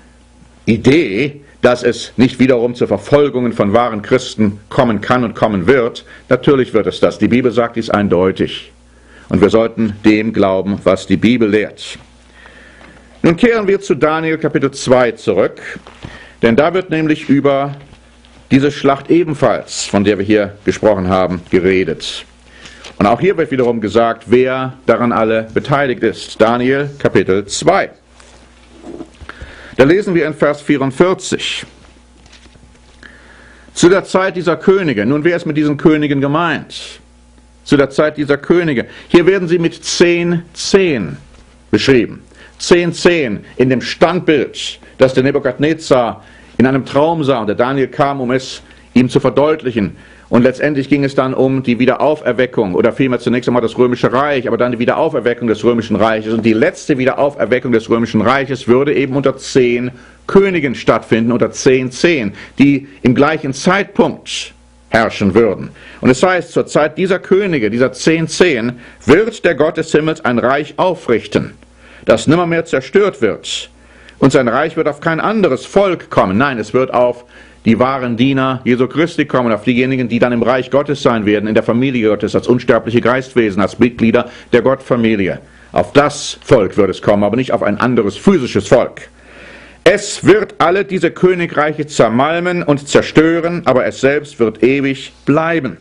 Idee, dass es nicht wiederum zu Verfolgungen von wahren Christen kommen kann und kommen wird. Natürlich wird es das. Die Bibel sagt dies eindeutig. Und wir sollten dem glauben, was die Bibel lehrt. Nun kehren wir zu Daniel Kapitel zwei zurück, denn da wird nämlich über diese Schlacht ebenfalls, von der wir hier gesprochen haben, geredet. Und auch hier wird wiederum gesagt, wer daran alle beteiligt ist. Daniel Kapitel zwei. Da lesen wir in Vers vierundvierzig. Zu der Zeit dieser Könige, nun wer ist mit diesen Königen gemeint? Zu der Zeit dieser Könige. Hier werden sie mit zehn zehn beschrieben. zehn zehn in dem Standbild, das der Nebukadnezar in einem Traum sah und der Daniel kam, um es ihm zu verdeutlichen. Und letztendlich ging es dann um die Wiederauferweckung oder vielmehr zunächst einmal das Römische Reich, aber dann die Wiederauferweckung des Römischen Reiches. Und die letzte Wiederauferweckung des Römischen Reiches würde eben unter zehn Königen stattfinden, unter zehn zehn, die im gleichen Zeitpunkt herrschen würden. Und es heißt, zur Zeit dieser Könige, dieser zehn zehn, wird der Gott des Himmels ein Reich aufrichten, das nimmermehr zerstört wird. Und sein Reich wird auf kein anderes Volk kommen. Nein, es wird auf die wahren Diener Jesu Christi kommen, auf diejenigen, die dann im Reich Gottes sein werden, in der Familie Gottes, als unsterbliche Geistwesen, als Mitglieder der Gottfamilie. Auf das Volk wird es kommen, aber nicht auf ein anderes physisches Volk. Es wird alle diese Königreiche zermalmen und zerstören, aber es selbst wird ewig bleiben.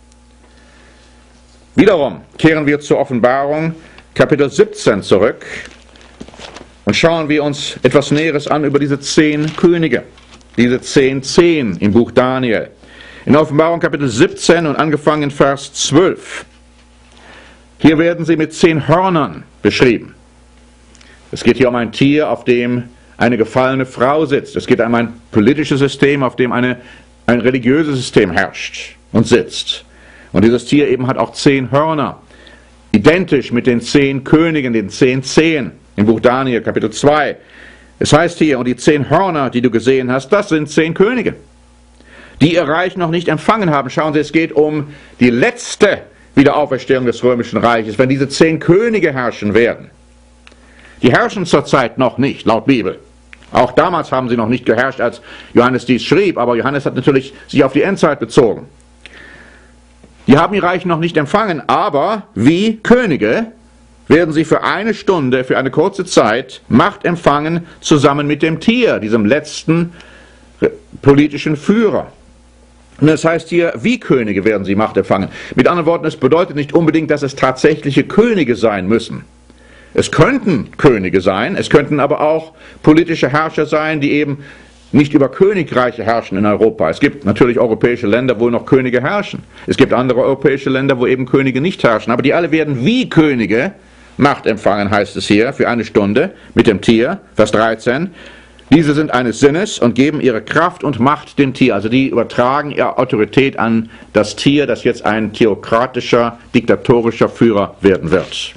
Wiederum kehren wir zur Offenbarung, Kapitel siebzehn zurück und schauen wir uns etwas Näheres an über diese zehn Könige. Diese zehn zehn im Buch Daniel. In Offenbarung Kapitel siebzehn und angefangen in Vers zwölf. Hier werden sie mit zehn Hörnern beschrieben. Es geht hier um ein Tier, auf dem eine gefallene Frau sitzt. Es geht um ein politisches System, auf dem eine, ein religiöses System herrscht und sitzt. Und dieses Tier eben hat auch zehn Hörner. Identisch mit den zehn Königen, den zehn zehn im Buch Daniel Kapitel zwei. Es heißt hier, und die zehn Hörner, die du gesehen hast, das sind zehn Könige, die ihr Reich noch nicht empfangen haben. Schauen Sie, es geht um die letzte Wiederauferstehung des Römischen Reiches, wenn diese zehn Könige herrschen werden. Die herrschen zurzeit noch nicht, laut Bibel. Auch damals haben sie noch nicht geherrscht, als Johannes dies schrieb, aber Johannes hat natürlich sich auf die Endzeit bezogen. Die haben ihr Reich noch nicht empfangen, aber wie Könige werden sie für eine Stunde, für eine kurze Zeit Macht empfangen, zusammen mit dem Tier, diesem letzten politischen Führer. Und das heißt hier, wie Könige werden sie Macht empfangen. Mit anderen Worten, es bedeutet nicht unbedingt, dass es tatsächliche Könige sein müssen. Es könnten Könige sein, es könnten aber auch politische Herrscher sein, die eben nicht über Königreiche herrschen in Europa. Es gibt natürlich europäische Länder, wo noch Könige herrschen. Es gibt andere europäische Länder, wo eben Könige nicht herrschen. Aber die alle werden wie Könige Macht empfangen, heißt es hier, für eine Stunde mit dem Tier, Vers dreizehn. Diese sind eines Sinnes und geben ihre Kraft und Macht dem Tier. Also die übertragen ihre Autorität an das Tier, das jetzt ein theokratischer, diktatorischer Führer werden wird.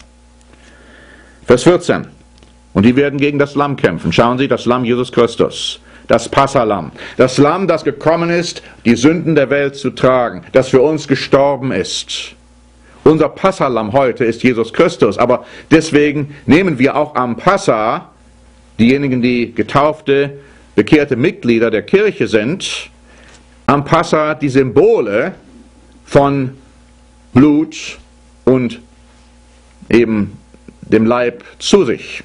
Vers vierzehn. Und die werden gegen das Lamm kämpfen. Schauen Sie, das Lamm Jesus Christus. Das Passalamm. Das Lamm, das gekommen ist, die Sünden der Welt zu tragen. Das für uns gestorben ist. Unser Passalamm heute ist Jesus Christus. Aber deswegen nehmen wir auch am Passa, diejenigen, die getaufte, bekehrte Mitglieder der Kirche sind, am Passa die Symbole von Blut und eben dem Leib zu sich.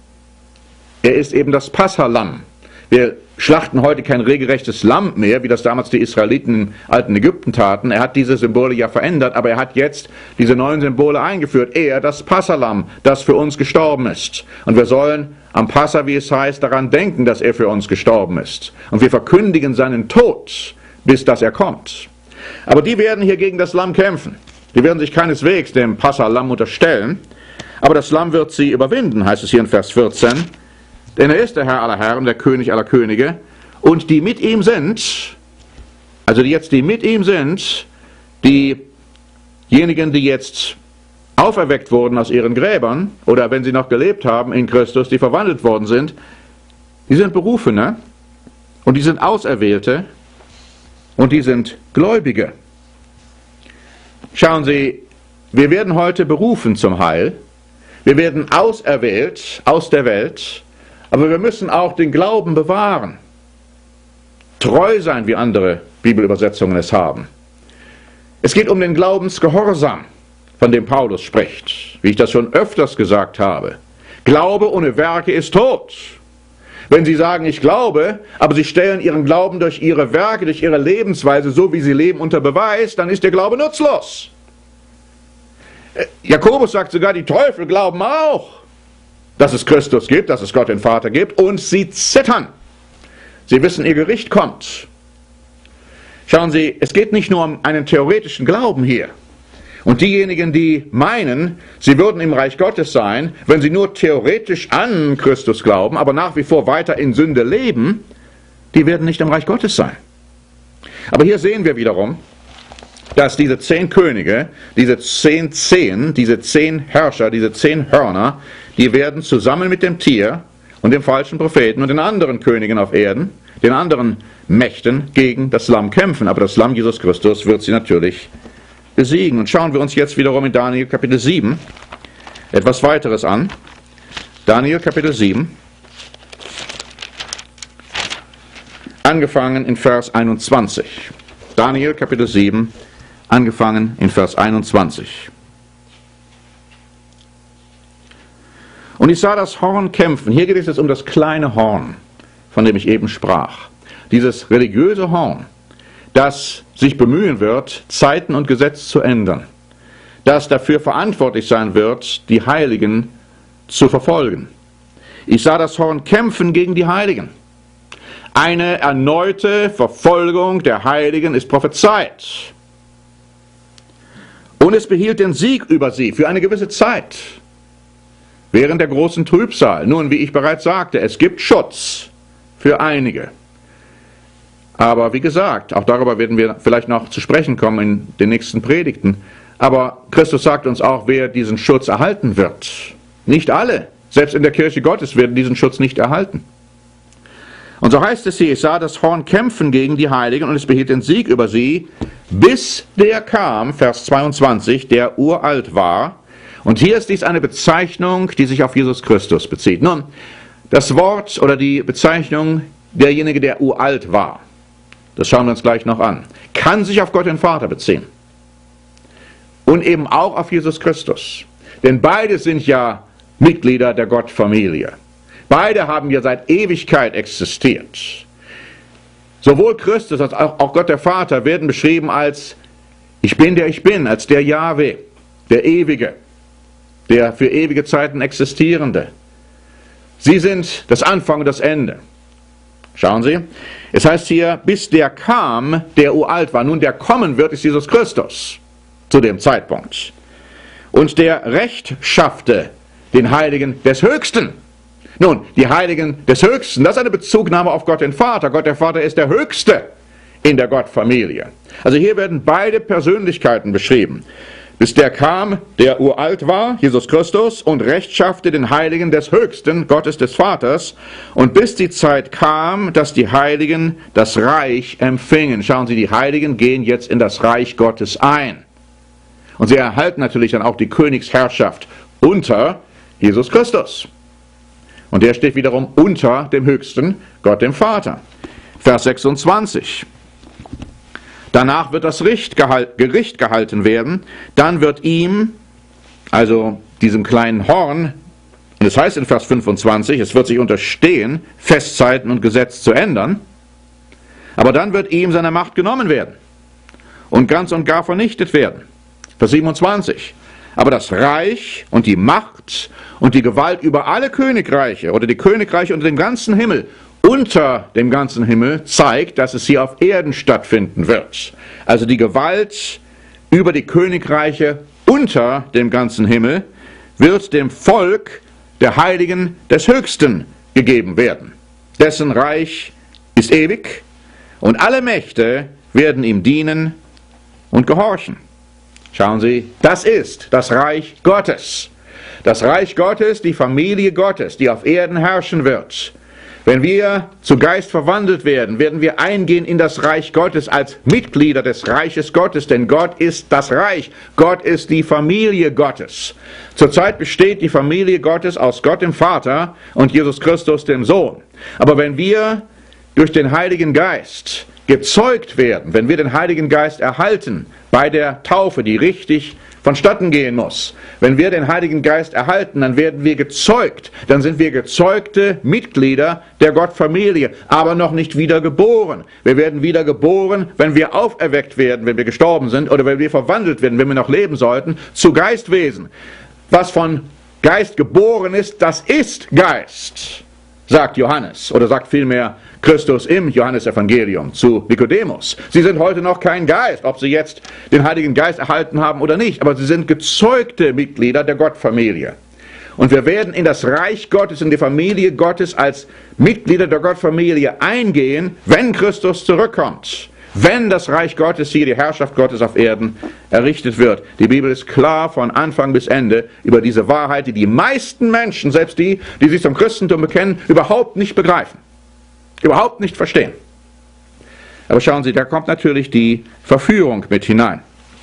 Er ist eben das Passalamm. Wir schlachten heute kein regelrechtes Lamm mehr, wie das damals die Israeliten im alten Ägypten taten. Er hat diese Symbole ja verändert, aber er hat jetzt diese neuen Symbole eingeführt. Er, das Passalamm, das für uns gestorben ist. Und wir sollen am Passa, wie es heißt, daran denken, dass er für uns gestorben ist. Und wir verkündigen seinen Tod, bis dass er kommt. Aber die werden hier gegen das Lamm kämpfen. Die werden sich keineswegs dem Passalamm unterstellen. Aber das Lamm wird sie überwinden, heißt es hier in Vers vierzehn. Denn er ist der Herr aller Herren, der König aller Könige. Und die mit ihm sind, also die jetzt die mit ihm sind, diejenigen, die jetzt auferweckt wurden aus ihren Gräbern, oder wenn sie noch gelebt haben in Christus, die verwandelt worden sind, die sind Berufene und die sind Auserwählte und die sind Gläubige. Schauen Sie, wir werden heute berufen zum Heil, wir werden auserwählt aus der Welt, aber wir müssen auch den Glauben bewahren. Treu sein, wie andere Bibelübersetzungen es haben. Es geht um den Glaubensgehorsam, von dem Paulus spricht, wie ich das schon öfters gesagt habe. Glaube ohne Werke ist tot. Wenn Sie sagen, ich glaube, aber Sie stellen Ihren Glauben durch Ihre Werke, durch Ihre Lebensweise, so wie Sie leben, unter Beweis, dann ist der Glaube nutzlos. Jakobus sagt sogar, die Teufel glauben auch, dass es Christus gibt, dass es Gott den Vater gibt, und sie zittern. Sie wissen, ihr Gericht kommt. Schauen Sie, es geht nicht nur um einen theoretischen Glauben hier. Und diejenigen, die meinen, sie würden im Reich Gottes sein, wenn sie nur theoretisch an Christus glauben, aber nach wie vor weiter in Sünde leben, die werden nicht im Reich Gottes sein. Aber hier sehen wir wiederum, dass diese zehn Könige, diese zehn Zehen, diese zehn Herrscher, diese zehn Hörner, die werden zusammen mit dem Tier und dem falschen Propheten und den anderen Königen auf Erden, den anderen Mächten gegen das Lamm kämpfen. Aber das Lamm Jesus Christus wird sie natürlich besiegen. Und schauen wir uns jetzt wiederum in Daniel Kapitel sieben etwas weiteres an. Daniel Kapitel sieben, angefangen in Vers einundzwanzig. Daniel Kapitel sieben, angefangen in Vers einundzwanzig. Und ich sah das Horn kämpfen. Hier geht es jetzt um das kleine Horn, von dem ich eben sprach. Dieses religiöse Horn, das sich bemühen wird, Zeiten und Gesetz zu ändern. Das dafür verantwortlich sein wird, die Heiligen zu verfolgen. Ich sah das Horn kämpfen gegen die Heiligen. Eine erneute Verfolgung der Heiligen ist prophezeit. Und es behielt den Sieg über sie für eine gewisse Zeit. Während der großen Trübsal. Nun, wie ich bereits sagte, es gibt Schutz für einige. Aber wie gesagt, auch darüber werden wir vielleicht noch zu sprechen kommen in den nächsten Predigten. Aber Christus sagt uns auch, wer diesen Schutz erhalten wird. Nicht alle, selbst in der Kirche Gottes, werden diesen Schutz nicht erhalten. Und so heißt es hier, ich sah das Horn kämpfen gegen die Heiligen und es behielt den Sieg über sie, bis der kam, Vers zweiundzwanzig, der uralt war. Und hier ist dies eine Bezeichnung, die sich auf Jesus Christus bezieht. Nun, das Wort oder die Bezeichnung derjenige, der uralt war, das schauen wir uns gleich noch an, kann sich auf Gott den Vater beziehen. Und eben auch auf Jesus Christus. Denn beide sind ja Mitglieder der Gottfamilie. Beide haben ja seit Ewigkeit existiert. Sowohl Christus als auch Gott der Vater werden beschrieben als ich bin, der ich bin, als der Jahwe, der Ewige, der für ewige Zeiten Existierende. Sie sind das Anfang und das Ende. Schauen Sie, es heißt hier, bis der kam, der uralt war. Nun, der kommen wird, ist Jesus Christus zu dem Zeitpunkt. Und der Recht schaffte den Heiligen des Höchsten. Nun, die Heiligen des Höchsten, das ist eine Bezugnahme auf Gott den Vater. Gott der Vater ist der Höchste in der Gottfamilie. Also hier werden beide Persönlichkeiten beschrieben. Bis der kam, der uralt war, Jesus Christus, und Recht schaffte den Heiligen des Höchsten, Gottes des Vaters, und bis die Zeit kam, dass die Heiligen das Reich empfingen. Schauen Sie, die Heiligen gehen jetzt in das Reich Gottes ein. Und sie erhalten natürlich dann auch die Königsherrschaft unter Jesus Christus. Und der steht wiederum unter dem Höchsten, Gott dem Vater. Vers sechsundzwanzig. Danach wird das Gericht gehalten werden, dann wird ihm, also diesem kleinen Horn, und es heißt in Vers fünfundzwanzig, es wird sich unterstehen, Festzeiten und Gesetz zu ändern, aber dann wird ihm seine Macht genommen werden und ganz und gar vernichtet werden. Vers siebenundzwanzig. Aber das Reich und die Macht und die Gewalt über alle Königreiche oder die Königreiche unter dem ganzen Himmel, unter dem ganzen Himmel, zeigt, dass es hier auf Erden stattfinden wird. Also die Gewalt über die Königreiche unter dem ganzen Himmel wird dem Volk der Heiligen des Höchsten gegeben werden. Dessen Reich ist ewig und alle Mächte werden ihm dienen und gehorchen. Schauen Sie, das ist das Reich Gottes. Das Reich Gottes, die Familie Gottes, die auf Erden herrschen wird. Wenn wir zu Geist verwandelt werden, werden wir eingehen in das Reich Gottes als Mitglieder des Reiches Gottes, denn Gott ist das Reich. Gott ist die Familie Gottes. Zurzeit besteht die Familie Gottes aus Gott dem Vater und Jesus Christus dem Sohn. Aber wenn wir durch den Heiligen Geist gezeugt werden, wenn wir den Heiligen Geist erhalten bei der Taufe, die richtig vonstatten gehen muss, wenn wir den Heiligen Geist erhalten, dann werden wir gezeugt, dann sind wir gezeugte Mitglieder der Gottfamilie, aber noch nicht wiedergeboren. Wir werden wiedergeboren, wenn wir auferweckt werden, wenn wir gestorben sind, oder wenn wir verwandelt werden, wenn wir noch leben sollten, zu Geistwesen. Was von Geist geboren ist, das ist Geist, sagt Johannes, oder sagt vielmehr Christus im Johannesevangelium zu Nikodemus. Sie sind heute noch kein Geist, ob sie jetzt den Heiligen Geist erhalten haben oder nicht, aber sie sind gezeugte Mitglieder der Gottfamilie. Und wir werden in das Reich Gottes, in die Familie Gottes als Mitglieder der Gottfamilie eingehen, wenn Christus zurückkommt. Wenn das Reich Gottes hier, die Herrschaft Gottes auf Erden, errichtet wird. Die Bibel ist klar von Anfang bis Ende über diese Wahrheit, die die meisten Menschen, selbst die, die sich zum Christentum bekennen, überhaupt nicht begreifen. Überhaupt nicht verstehen. Aber schauen Sie, da kommt natürlich die Verführung mit hinein.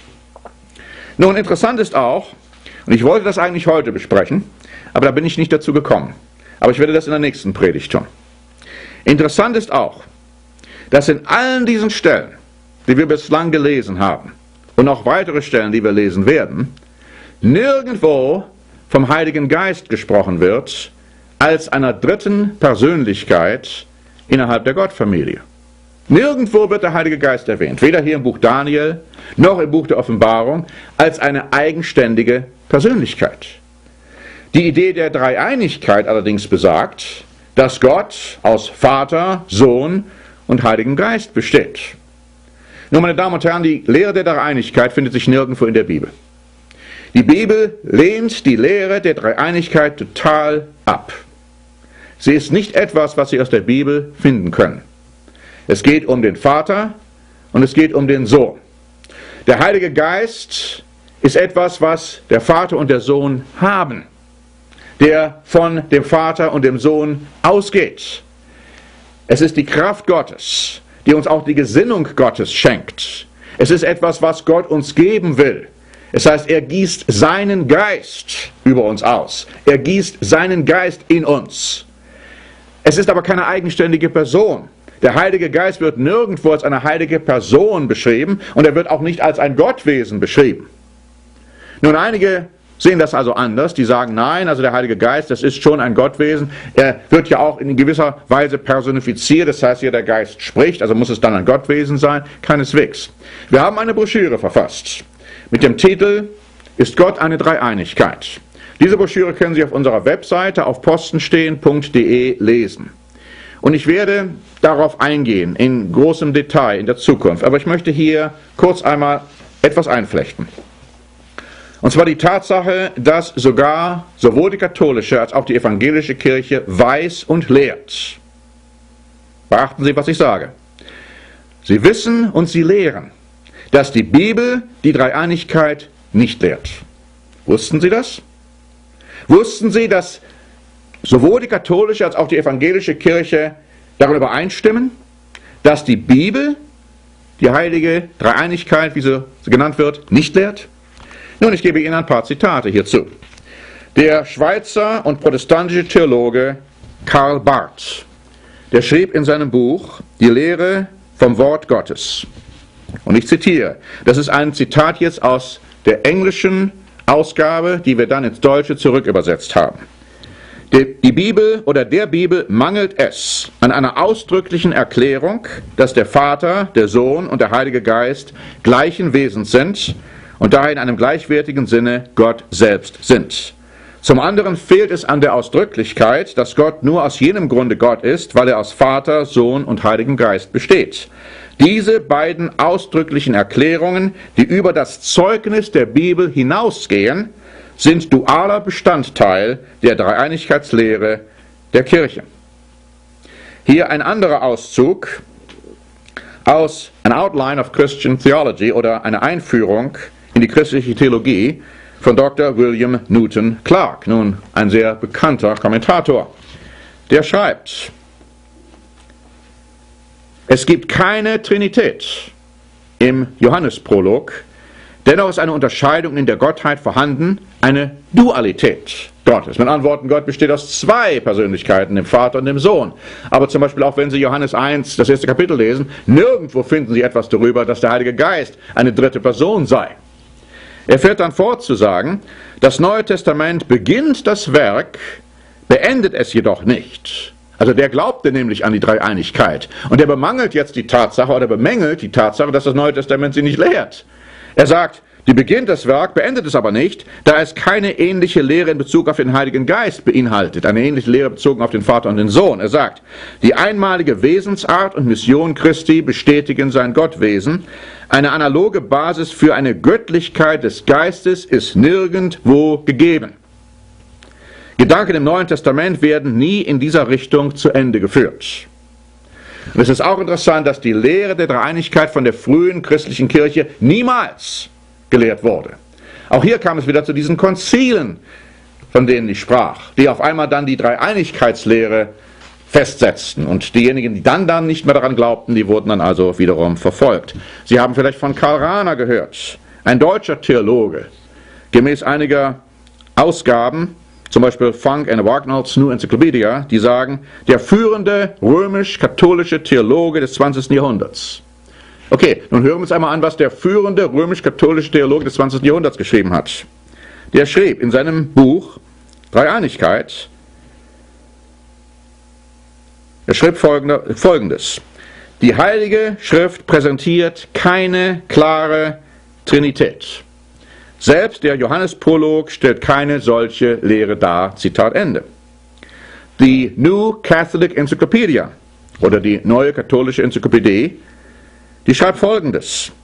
Nun, interessant ist auch, und ich wollte das eigentlich heute besprechen, aber da bin ich nicht dazu gekommen. Aber ich werde das in der nächsten Predigt tun. Interessant ist auch, dass in allen diesen Stellen, die wir bislang gelesen haben, und auch weitere Stellen, die wir lesen werden, nirgendwo vom Heiligen Geist gesprochen wird, als einer dritten Persönlichkeit innerhalb der Gottfamilie. Nirgendwo wird der Heilige Geist erwähnt, weder hier im Buch Daniel, noch im Buch der Offenbarung, als eine eigenständige Persönlichkeit. Die Idee der Dreieinigkeit allerdings besagt, dass Gott aus Vater, Sohn und Heiligen Geist besteht. Nun, meine Damen und Herren, die Lehre der Dreieinigkeit findet sich nirgendwo in der Bibel. Die Bibel lehnt die Lehre der Dreieinigkeit total ab. Sie ist nicht etwas, was Sie aus der Bibel finden können. Es geht um den Vater und es geht um den Sohn. Der Heilige Geist ist etwas, was der Vater und der Sohn haben, der von dem Vater und dem Sohn ausgeht. Es ist die Kraft Gottes, die uns auch die Gesinnung Gottes schenkt. Es ist etwas, was Gott uns geben will. Es heißt, er gießt seinen Geist über uns aus. Er gießt seinen Geist in uns. Es ist aber keine eigenständige Person. Der Heilige Geist wird nirgendwo als eine heilige Person beschrieben und er wird auch nicht als ein Gottwesen beschrieben. Nun, einige sehen das also anders. Die sagen, nein, also der Heilige Geist, das ist schon ein Gottwesen. Er wird ja auch in gewisser Weise personifiziert. Das heißt, hier der Geist spricht, also muss es dann ein Gottwesen sein. Keineswegs. Wir haben eine Broschüre verfasst mit dem Titel Ist Gott eine Dreieinigkeit? Diese Broschüre können Sie auf unserer Webseite auf postenstehen punkt de lesen. Und ich werde darauf eingehen, in großem Detail in der Zukunft. Aber ich möchte hier kurz einmal etwas einflechten. Und zwar die Tatsache, dass sogar sowohl die katholische als auch die evangelische Kirche weiß und lehrt. Beachten Sie, was ich sage. Sie wissen und sie lehren, dass die Bibel die Dreieinigkeit nicht lehrt. Wussten Sie das? Wussten Sie, dass sowohl die katholische als auch die evangelische Kirche darüber übereinstimmen, dass die Bibel die heilige Dreieinigkeit, wie sie genannt wird, nicht lehrt? Nun, ich gebe Ihnen ein paar Zitate hierzu. Der Schweizer und protestantische Theologe Karl Barth, der schrieb in seinem Buch Die Lehre vom Wort Gottes. Und ich zitiere, das ist ein Zitat jetzt aus der englischen Ausgabe, die wir dann ins Deutsche zurückübersetzt haben. Die Bibel oder der Bibel mangelt es an einer ausdrücklichen Erklärung, dass der Vater, der Sohn und der Heilige Geist gleichen Wesens sind und daher in einem gleichwertigen Sinne Gott selbst sind. Zum anderen fehlt es an der Ausdrücklichkeit, dass Gott nur aus jenem Grunde Gott ist, weil er aus Vater, Sohn und Heiligem Geist besteht. Diese beiden ausdrücklichen Erklärungen, die über das Zeugnis der Bibel hinausgehen, sind dualer Bestandteil der Dreieinigkeitslehre der Kirche. Hier ein anderer Auszug aus An Outline of Christian Theology oder eine Einführung in die christliche Theologie von Doktor William Newton Clark, nun ein sehr bekannter Kommentator. Der schreibt: Es gibt keine Trinität im Johannesprolog, dennoch ist eine Unterscheidung in der Gottheit vorhanden, eine Dualität Gottes. Mit anderen Worten, Gott besteht aus zwei Persönlichkeiten, dem Vater und dem Sohn. Aber zum Beispiel auch wenn Sie Johannes eins, das erste Kapitel lesen, nirgendwo finden Sie etwas darüber, dass der Heilige Geist eine dritte Person sei. Er fährt dann fort zu sagen, das Neue Testament beginnt das Werk, beendet es jedoch nicht. Also der glaubte nämlich an die Dreieinigkeit. Und er bemangelt jetzt die Tatsache oder bemängelt die Tatsache, dass das Neue Testament sie nicht lehrt. Er sagt, die beginnt das Werk, beendet es aber nicht, da es keine ähnliche Lehre in Bezug auf den Heiligen Geist beinhaltet, eine ähnliche Lehre bezogen auf den Vater und den Sohn. Er sagt, die einmalige Wesensart und Mission Christi bestätigen sein Gottwesen. Eine analoge Basis für eine Göttlichkeit des Geistes ist nirgendwo gegeben. Gedanken im Neuen Testament werden nie in dieser Richtung zu Ende geführt. Und es ist auch interessant, dass die Lehre der Dreieinigkeit von der frühen christlichen Kirche niemals gelehrt wurde. Auch hier kam es wieder zu diesen Konzilen, von denen ich sprach, die auf einmal dann die Dreieinigkeitslehre festsetzten. Und diejenigen, die dann, dann nicht mehr daran glaubten, die wurden dann also wiederum verfolgt. Sie haben vielleicht von Karl Rahner gehört, ein deutscher Theologe, gemäß einiger Ausgaben, zum Beispiel Funk and Wagnalls New Encyclopedia, die sagen, der führende römisch-katholische Theologe des zwanzigsten Jahrhunderts. Okay, nun hören wir uns einmal an, was der führende römisch-katholische Theologe des zwanzigsten Jahrhunderts geschrieben hat. Der schrieb in seinem Buch Dreieinigkeit, er schrieb Folgendes: Die Heilige Schrift präsentiert keine klare Trinität. Selbst der Johannesprolog stellt keine solche Lehre dar. Zitat Ende. Die New Catholic Encyclopedia oder die Neue Katholische Enzyklopädie, die schreibt Folgendes: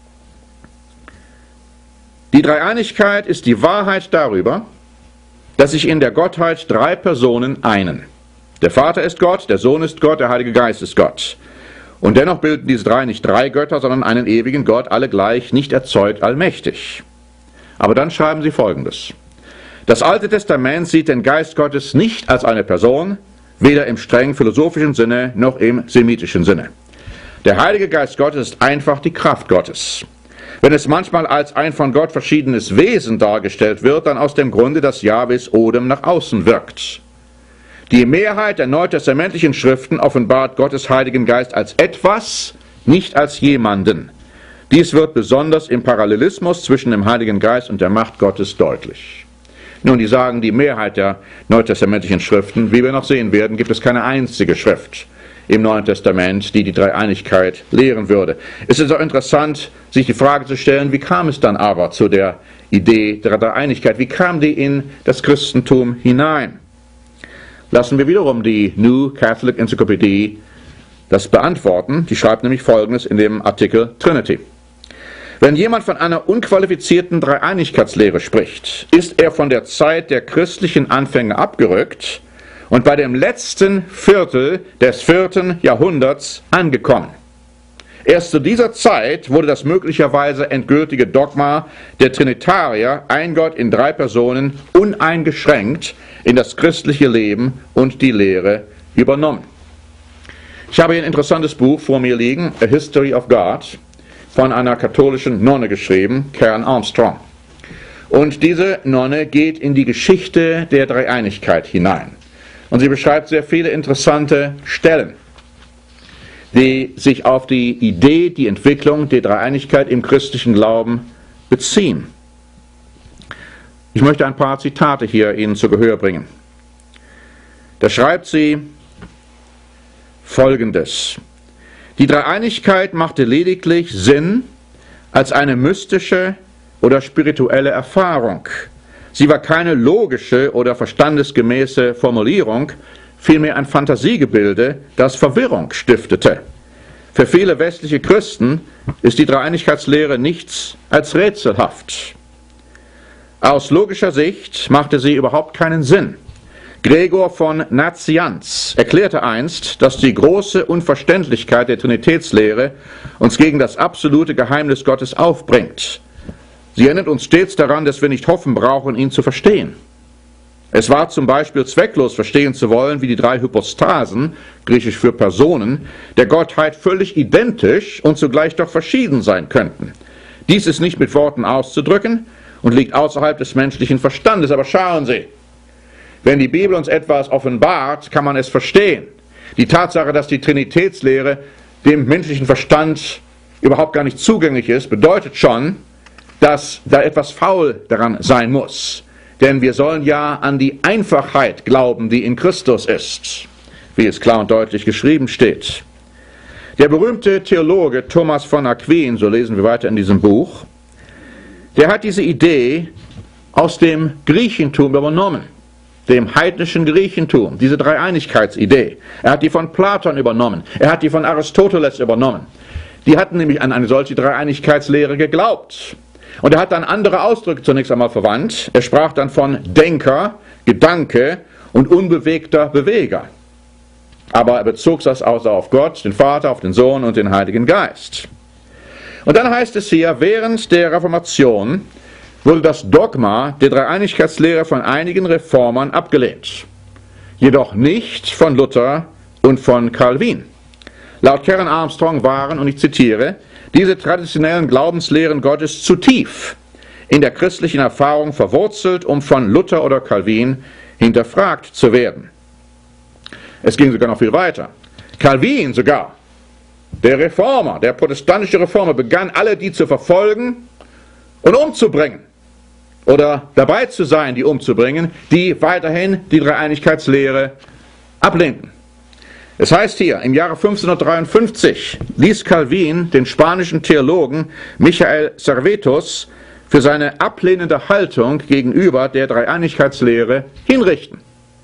Die Dreieinigkeit ist die Wahrheit darüber, dass sich in der Gottheit drei Personen einen. Der Vater ist Gott, der Sohn ist Gott, der Heilige Geist ist Gott. Und dennoch bilden diese drei nicht drei Götter, sondern einen ewigen Gott, alle gleich, nicht erzeugt, allmächtig. Aber dann schreiben sie Folgendes: Das Alte Testament sieht den Geist Gottes nicht als eine Person, weder im streng philosophischen Sinne noch im semitischen Sinne. Der Heilige Geist Gottes ist einfach die Kraft Gottes. Wenn es manchmal als ein von Gott verschiedenes Wesen dargestellt wird, dann aus dem Grunde, dass Jahwes Odem nach außen wirkt. Die Mehrheit der neutestamentlichen Schriften offenbart Gottes Heiligen Geist als etwas, nicht als jemanden. Dies wird besonders im Parallelismus zwischen dem Heiligen Geist und der Macht Gottes deutlich. Nun, die sagen, die Mehrheit der neutestamentlichen Schriften, wie wir noch sehen werden, gibt es keine einzige Schrift im Neuen Testament, die die Dreieinigkeit lehren würde. Es ist auch interessant, sich die Frage zu stellen, wie kam es dann aber zu der Idee der Dreieinigkeit? Wie kam die in das Christentum hinein? lassen wir wiederum die New Catholic Encyclopedia das beantworten. Die schreibt nämlich Folgendes in dem Artikel Trinity. Wenn jemand von einer unqualifizierten Dreieinigkeitslehre spricht, ist er von der Zeit der christlichen Anfänge abgerückt und bei dem letzten Viertel des vierten Jahrhunderts angekommen. Erst zu dieser Zeit wurde das möglicherweise endgültige Dogma der Trinitarier, ein Gott in drei Personen, uneingeschränkt in das christliche Leben und die Lehre übernommen. Ich habe hier ein interessantes Buch vor mir liegen, A History of God, von einer katholischen Nonne geschrieben, Karen Armstrong. Und diese Nonne geht in die Geschichte der Dreieinigkeit hinein. Und sie beschreibt sehr viele interessante Stellen, die sich auf die Idee, die Entwicklung der Dreieinigkeit im christlichen Glauben beziehen. Ich möchte ein paar Zitate hier Ihnen zu Gehör bringen. Da schreibt sie Folgendes: Die Dreieinigkeit machte lediglich Sinn als eine mystische oder spirituelle Erfahrung. Sie war keine logische oder verstandesgemäße Formulierung, vielmehr ein Fantasiegebilde, das Verwirrung stiftete. Für viele westliche Christen ist die Dreieinigkeitslehre nichts als rätselhaft. Aus logischer Sicht machte sie überhaupt keinen Sinn. Gregor von Nazianz erklärte einst, dass die große Unverständlichkeit der Trinitätslehre uns gegen das absolute Geheimnis Gottes aufbringt. Sie erinnert uns stets daran, dass wir nicht hoffen brauchen, ihn zu verstehen. Es war zum Beispiel zwecklos, verstehen zu wollen, wie die drei Hypostasen, griechisch für Personen, der Gottheit völlig identisch und zugleich doch verschieden sein könnten. Dies ist nicht mit Worten auszudrücken und liegt außerhalb des menschlichen Verstandes. Aber schauen Sie, wenn die Bibel uns etwas offenbart, kann man es verstehen. Die Tatsache, dass die Trinitätslehre dem menschlichen Verstand überhaupt gar nicht zugänglich ist, bedeutet schon, dass da etwas faul daran sein muss. Denn wir sollen ja an die Einfachheit glauben, die in Christus ist, wie es klar und deutlich geschrieben steht. Der berühmte Theologe Thomas von Aquin, so lesen wir weiter in diesem Buch, der hat diese Idee aus dem Griechentum übernommen, dem heidnischen Griechentum, diese Dreieinigkeitsidee. Er hat die von Platon übernommen, er hat die von Aristoteles übernommen. Die hatten nämlich an eine solche Dreieinigkeitslehre geglaubt. Und er hat dann andere Ausdrücke zunächst einmal verwandt. Er sprach dann von Denker, Gedanke und unbewegter Beweger. Aber er bezog das außer auf Gott, den Vater, auf den Sohn und den Heiligen Geist. Und dann heißt es hier, während der Reformation wurde das Dogma der Dreieinigkeitslehre von einigen Reformern abgelehnt. Jedoch nicht von Luther und von Calvin. Laut Karen Armstrong waren, und ich zitiere, diese traditionellen Glaubenslehren Gottes zu tief in der christlichen Erfahrung verwurzelt, um von Luther oder Calvin hinterfragt zu werden. Es ging sogar noch viel weiter. Calvin sogar, der Reformer, der protestantische Reformer, begann alle die zu verfolgen und umzubringen. Oder dabei zu sein, die umzubringen, die weiterhin die Dreieinigkeitslehre ablehnten. Es heißt hier, im Jahre fünfzehnhundertdreiundfünfzig ließ Calvin den spanischen Theologen Michael Servetus für seine ablehnende Haltung gegenüber der Dreieinigkeitslehre hinrichten.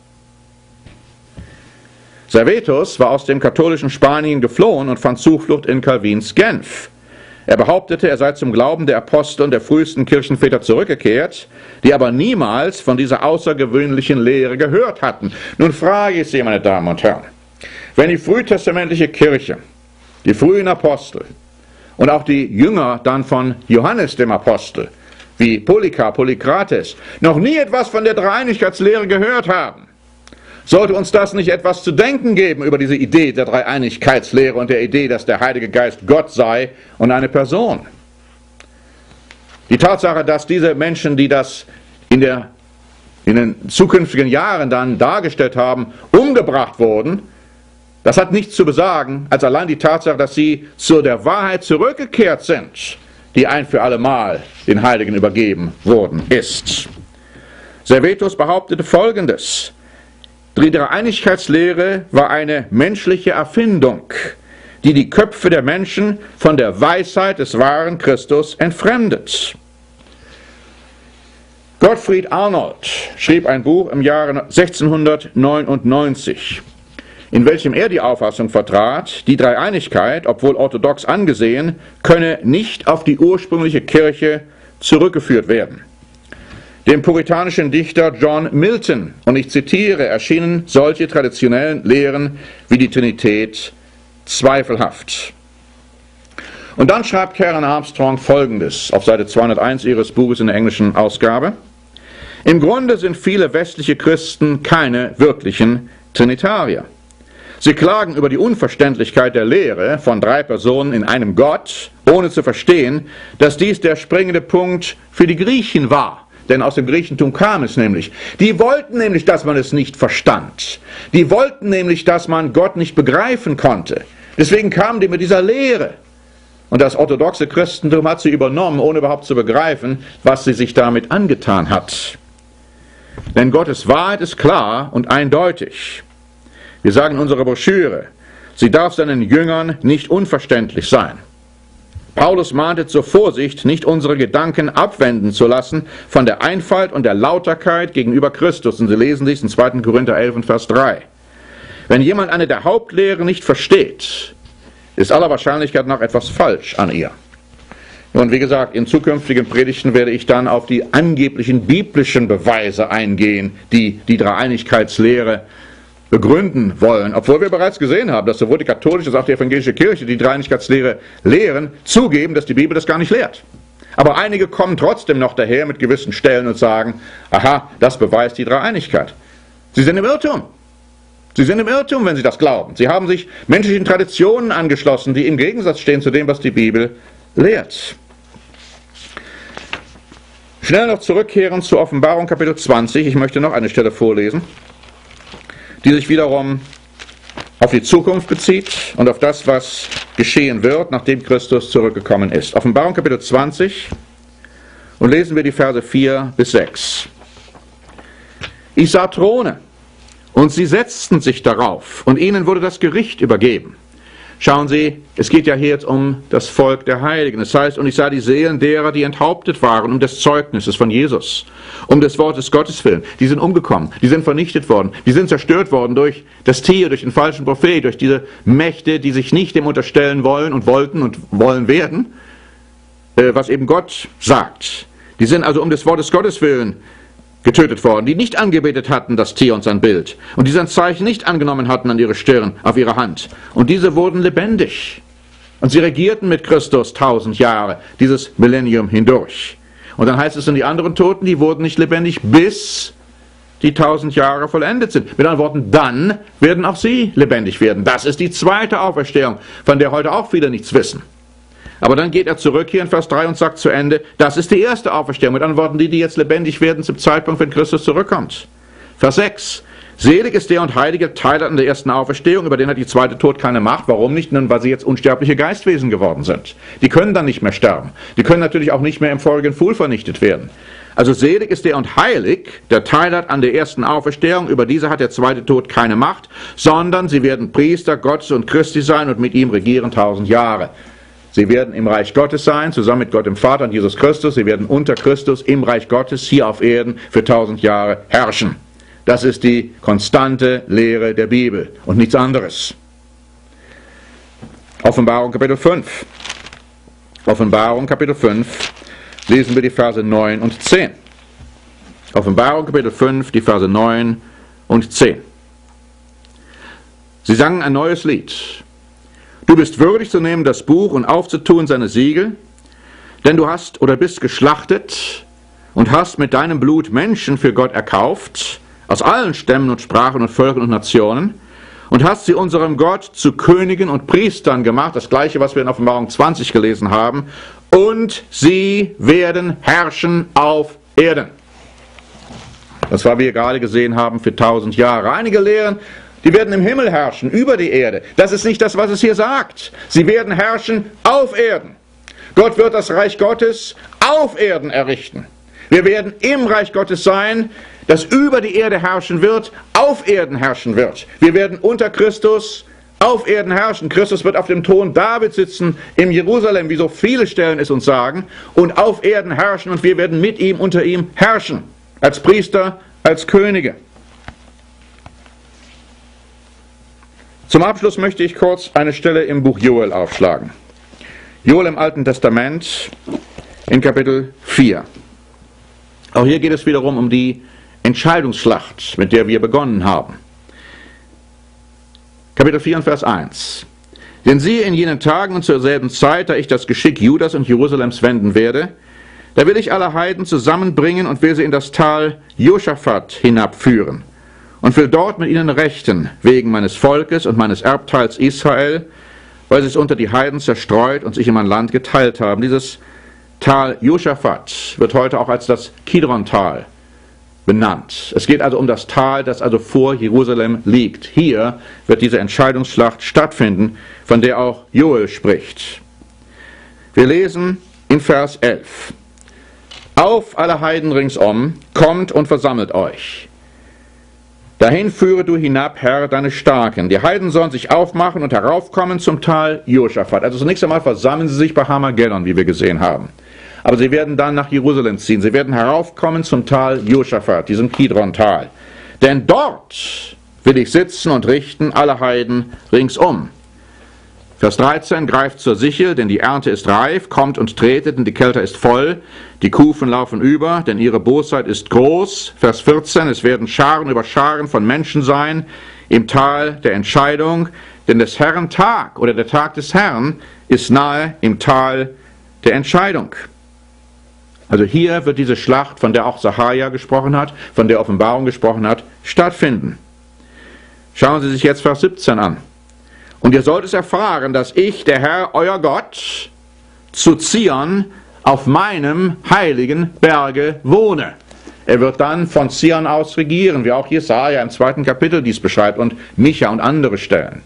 Servetus war aus dem katholischen Spanien geflohen und fand Zuflucht in Calvins Genf. Er behauptete, er sei zum Glauben der Apostel und der frühesten Kirchenväter zurückgekehrt, die aber niemals von dieser außergewöhnlichen Lehre gehört hatten. Nun frage ich Sie, meine Damen und Herren, wenn die frühtestamentliche Kirche, die frühen Apostel und auch die Jünger dann von Johannes dem Apostel, wie Polycarp, Polykrates, noch nie etwas von der Dreieinigkeitslehre gehört haben, sollte uns das nicht etwas zu denken geben über diese Idee der Dreieinigkeitslehre und der Idee, dass der Heilige Geist Gott sei und eine Person? Die Tatsache, dass diese Menschen, die das in, der, in den zukünftigen Jahren dann dargestellt haben, umgebracht wurden, das hat nichts zu besagen, als allein die Tatsache, dass sie zu der Wahrheit zurückgekehrt sind, die ein für alle Mal den Heiligen übergeben worden ist. Servetus behauptete Folgendes: Die Dreieinigkeitslehre war eine menschliche Erfindung, die die Köpfe der Menschen von der Weisheit des wahren Christus entfremdet. Gottfried Arnold schrieb ein Buch im Jahre sechzehnhundertneunundneunzig, in welchem er die Auffassung vertrat, die Dreieinigkeit, obwohl orthodox angesehen, könne nicht auf die ursprüngliche Kirche zurückgeführt werden. Dem puritanischen Dichter John Milton, und ich zitiere, erschienen solche traditionellen Lehren wie die Trinität zweifelhaft. Und dann schreibt Karen Armstrong Folgendes auf Seite zweihunderteins ihres Buches in der englischen Ausgabe: Im Grunde sind viele westliche Christen keine wirklichen Trinitarier. Sie klagen über die Unverständlichkeit der Lehre von drei Personen in einem Gott, ohne zu verstehen, dass dies der springende Punkt für die Griechen war. Denn aus dem Griechentum kam es nämlich. Die wollten nämlich, dass man es nicht verstand. Die wollten nämlich, dass man Gott nicht begreifen konnte. Deswegen kamen die mit dieser Lehre. Und das orthodoxe Christentum hat sie übernommen, ohne überhaupt zu begreifen, was sie sich damit angetan hat. Denn Gottes Wahrheit ist klar und eindeutig. Wir sagen in unserer Broschüre, sie darf seinen Jüngern nicht unverständlich sein. Paulus mahnte zur Vorsicht, nicht unsere Gedanken abwenden zu lassen von der Einfalt und der Lauterkeit gegenüber Christus. Und Sie lesen dies in zweiten Korinther elf und Vers drei. Wenn jemand eine der Hauptlehren nicht versteht, ist aller Wahrscheinlichkeit nach etwas falsch an ihr. Und wie gesagt, in zukünftigen Predigten werde ich dann auf die angeblichen biblischen Beweise eingehen, die die Dreieinigkeitslehre begründen wollen, obwohl wir bereits gesehen haben, dass sowohl die katholische als auch die evangelische Kirche die Dreieinigkeitslehre lehren, zugeben, dass die Bibel das gar nicht lehrt. Aber einige kommen trotzdem noch daher mit gewissen Stellen und sagen, aha, das beweist die Dreieinigkeit. Sie sind im Irrtum. Sie sind im Irrtum, wenn sie das glauben. Sie haben sich menschlichen Traditionen angeschlossen, die im Gegensatz stehen zu dem, was die Bibel lehrt. Schnell noch zurückkehren zur Offenbarung Kapitel zwanzig. Ich möchte noch eine Stelle vorlesen, die sich wiederum auf die Zukunft bezieht und auf das, was geschehen wird, nachdem Christus zurückgekommen ist. Offenbarung Kapitel zwanzig, und lesen wir die Verse vier bis sechs. Ich sah Throne, und sie setzten sich darauf, und ihnen wurde das Gericht übergeben. Schauen Sie, es geht ja hier jetzt um das Volk der Heiligen. Das heißt, und ich sah die Seelen derer, die enthauptet waren, um des Zeugnisses von Jesus, um des Wortes Gottes willen. Die sind umgekommen, die sind vernichtet worden, die sind zerstört worden durch das Tier, durch den falschen Prophet, durch diese Mächte, die sich nicht dem unterstellen wollen und wollten und wollen werden, äh, was eben Gott sagt. Die sind also um des Wortes Gottes willen getötet worden, die nicht angebetet hatten, das Tier und sein Bild, und die sein Zeichen nicht angenommen hatten an ihre Stirn, auf ihre Hand. Und diese wurden lebendig. Und sie regierten mit Christus tausend Jahre, dieses Millennium hindurch. Und dann heißt es in die anderen Toten, die wurden nicht lebendig, bis die tausend Jahre vollendet sind. Mit anderen Worten, dann werden auch sie lebendig werden. Das ist die zweite Auferstehung, von der heute auch viele nichts wissen. Aber dann geht er zurück hier in Vers drei und sagt zu Ende, das ist die erste Auferstehung. Mit anderen Worten, die, die jetzt lebendig werden zum Zeitpunkt, wenn Christus zurückkommt. Vers sechs. Selig ist der und heilige Teil an der ersten Auferstehung, über den hat die zweite Tod keine Macht. Warum nicht? Nun, weil sie jetzt unsterbliche Geistwesen geworden sind. Die können dann nicht mehr sterben. Die können natürlich auch nicht mehr im feurigen Pfuhl vernichtet werden. Also selig ist der und heilig, der Teil hat an der ersten Auferstehung, über diese hat der zweite Tod keine Macht, sondern sie werden Priester Gottes und Christi sein und mit ihm regieren tausend Jahre. Sie werden im Reich Gottes sein, zusammen mit Gott dem Vater und Jesus Christus. Sie werden unter Christus im Reich Gottes hier auf Erden für tausend Jahre herrschen. Das ist die konstante Lehre der Bibel und nichts anderes. Offenbarung Kapitel fünf. Offenbarung Kapitel fünf, lesen wir die Verse neun und zehn. Offenbarung Kapitel fünf, die Verse neun und zehn. Sie sangen ein neues Lied. Du bist würdig zu nehmen das Buch und aufzutun seine Siegel, denn du hast oder bist geschlachtet und hast mit deinem Blut Menschen für Gott erkauft, aus allen Stämmen und Sprachen und Völkern und Nationen, und hast sie unserem Gott zu Königen und Priestern gemacht, das gleiche, was wir in Offenbarung zwanzig gelesen haben, und sie werden herrschen auf Erden. Das war, wie wir gerade gesehen haben, für tausend Jahre. Einige lehren, die werden im Himmel herrschen, über die Erde. Das ist nicht das, was es hier sagt. Sie werden herrschen auf Erden. Gott wird das Reich Gottes auf Erden errichten. Wir werden im Reich Gottes sein, das über die Erde herrschen wird, auf Erden herrschen wird. Wir werden unter Christus auf Erden herrschen. Christus wird auf dem Thron Davids sitzen, im Jerusalem, wie so viele Stellen es uns sagen, und auf Erden herrschen, und wir werden mit ihm, unter ihm herrschen, als Priester, als Könige. Zum Abschluss möchte ich kurz eine Stelle im Buch Joel aufschlagen. Joel im Alten Testament in Kapitel vier. Auch hier geht es wiederum um die Entscheidungsschlacht, mit der wir begonnen haben. Kapitel vier und Vers eins. Denn siehe, in jenen Tagen und zur selben Zeit, da ich das Geschick Judas und Jerusalems wenden werde, da will ich alle Heiden zusammenbringen und will sie in das Tal Josaphat hinabführen und will dort mit ihnen rechten, wegen meines Volkes und meines Erbteils Israel, weil sie es unter die Heiden zerstreut und sich in mein Land geteilt haben. Dieses Tal Josaphat wird heute auch als das Kidron-Tal benannt. Es geht also um das Tal, das also vor Jerusalem liegt. Hier wird diese Entscheidungsschlacht stattfinden, von der auch Joel spricht. Wir lesen in Vers elf. Auf alle Heiden ringsum, kommt und versammelt euch. Dahin führe du hinab, Herr, deine Starken. Die Heiden sollen sich aufmachen und heraufkommen zum Tal Josaphat. Also zunächst einmal versammeln sie sich bei Hamagedon, wie wir gesehen haben. Aber sie werden dann nach Jerusalem ziehen. Sie werden heraufkommen zum Tal Josaphat, diesem Kidron-Tal. Denn dort will ich sitzen und richten alle Heiden ringsum. Vers dreizehn, greift zur Sichel, denn die Ernte ist reif, kommt und tretet, denn die Kelter ist voll, die Kufen laufen über, denn ihre Bosheit ist groß. Vers vierzehn, es werden Scharen über Scharen von Menschen sein im Tal der Entscheidung, denn des Herrn Tag oder der Tag des Herrn ist nahe im Tal der Entscheidung. Also hier wird diese Schlacht, von der auch Sacharja gesprochen hat, von der Offenbarung gesprochen hat, stattfinden. Schauen Sie sich jetzt Vers siebzehn an. Und ihr sollt es erfahren, dass ich, der Herr, euer Gott, zu Zion auf meinem heiligen Berge wohne. Er wird dann von Zion aus regieren, wie auch Jesaja im zweiten Kapitel dies beschreibt und Micha und andere Stellen.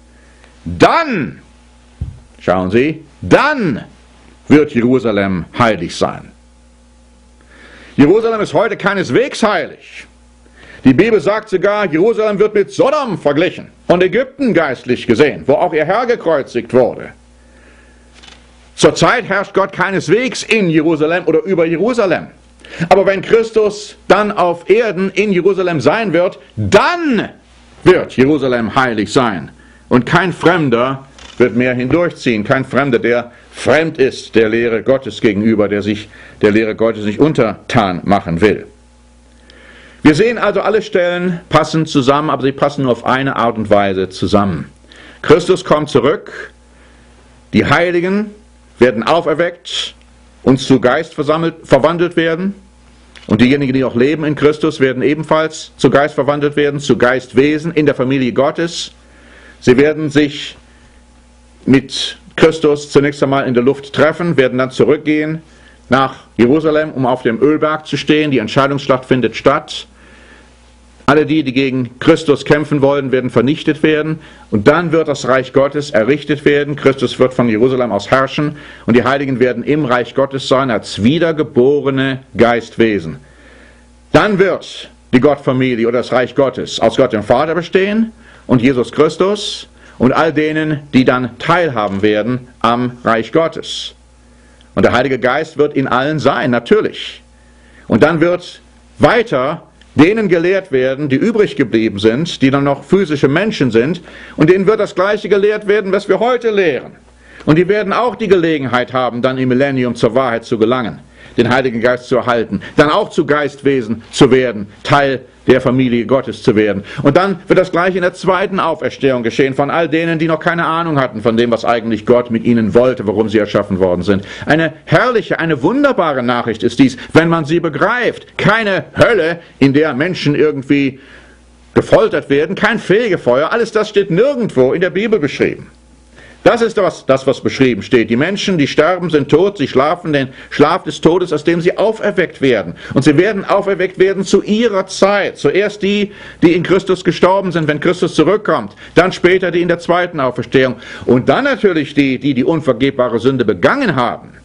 Dann, schauen Sie, dann wird Jerusalem heilig sein. Jerusalem ist heute keineswegs heilig. Die Bibel sagt sogar, Jerusalem wird mit Sodom verglichen und Ägypten geistlich gesehen, wo auch ihr Herr gekreuzigt wurde. Zurzeit herrscht Gott keineswegs in Jerusalem oder über Jerusalem. Aber wenn Christus dann auf Erden in Jerusalem sein wird, dann wird Jerusalem heilig sein. Und kein Fremder wird mehr hindurchziehen. Kein Fremder, der fremd ist der Lehre Gottes gegenüber, der sich der Lehre Gottes nicht untertan machen will. Wir sehen also, alle Stellen passen zusammen, aber sie passen nur auf eine Art und Weise zusammen. Christus kommt zurück, die Heiligen werden auferweckt und zu Geist versammelt, verwandelt werden, und diejenigen, die noch leben in Christus, werden ebenfalls zu Geist verwandelt werden, zu Geistwesen in der Familie Gottes. Sie werden sich mit Christus zunächst einmal in der Luft treffen, werden dann zurückgehen nach Jerusalem, um auf dem Ölberg zu stehen. Die Entscheidungsschlacht findet statt. Alle die, die gegen Christus kämpfen wollen, werden vernichtet werden. Und dann wird das Reich Gottes errichtet werden. Christus wird von Jerusalem aus herrschen. Und die Heiligen werden im Reich Gottes sein als wiedergeborene Geistwesen. Dann wird die Gottfamilie oder das Reich Gottes aus Gott dem Vater bestehen und Jesus Christus und all denen, die dann teilhaben werden am Reich Gottes. Und der Heilige Geist wird in allen sein, natürlich. Und dann wird weiter denen gelehrt werden, die übrig geblieben sind, die dann noch physische Menschen sind, und denen wird das Gleiche gelehrt werden, was wir heute lehren. Und die werden auch die Gelegenheit haben, dann im Millennium zur Wahrheit zu gelangen, den Heiligen Geist zu erhalten, dann auch zu Geistwesen zu werden, Teil der Familie Gottes zu werden. Und dann wird das Gleiche in der zweiten Auferstehung geschehen, von all denen, die noch keine Ahnung hatten von dem, was eigentlich Gott mit ihnen wollte, warum sie erschaffen worden sind. Eine herrliche, eine wunderbare Nachricht ist dies, wenn man sie begreift. Keine Hölle, in der Menschen irgendwie gefoltert werden, kein Fegefeuer, alles das steht nirgendwo in der Bibel beschrieben. Das ist das, das, was beschrieben steht. Die Menschen, die sterben, sind tot, sie schlafen den Schlaf des Todes, aus dem sie auferweckt werden. Und sie werden auferweckt werden zu ihrer Zeit. Zuerst die, die in Christus gestorben sind, wenn Christus zurückkommt. Dann später die in der zweiten Auferstehung. Und dann natürlich die, die die unvergebbare Sünde begangen haben.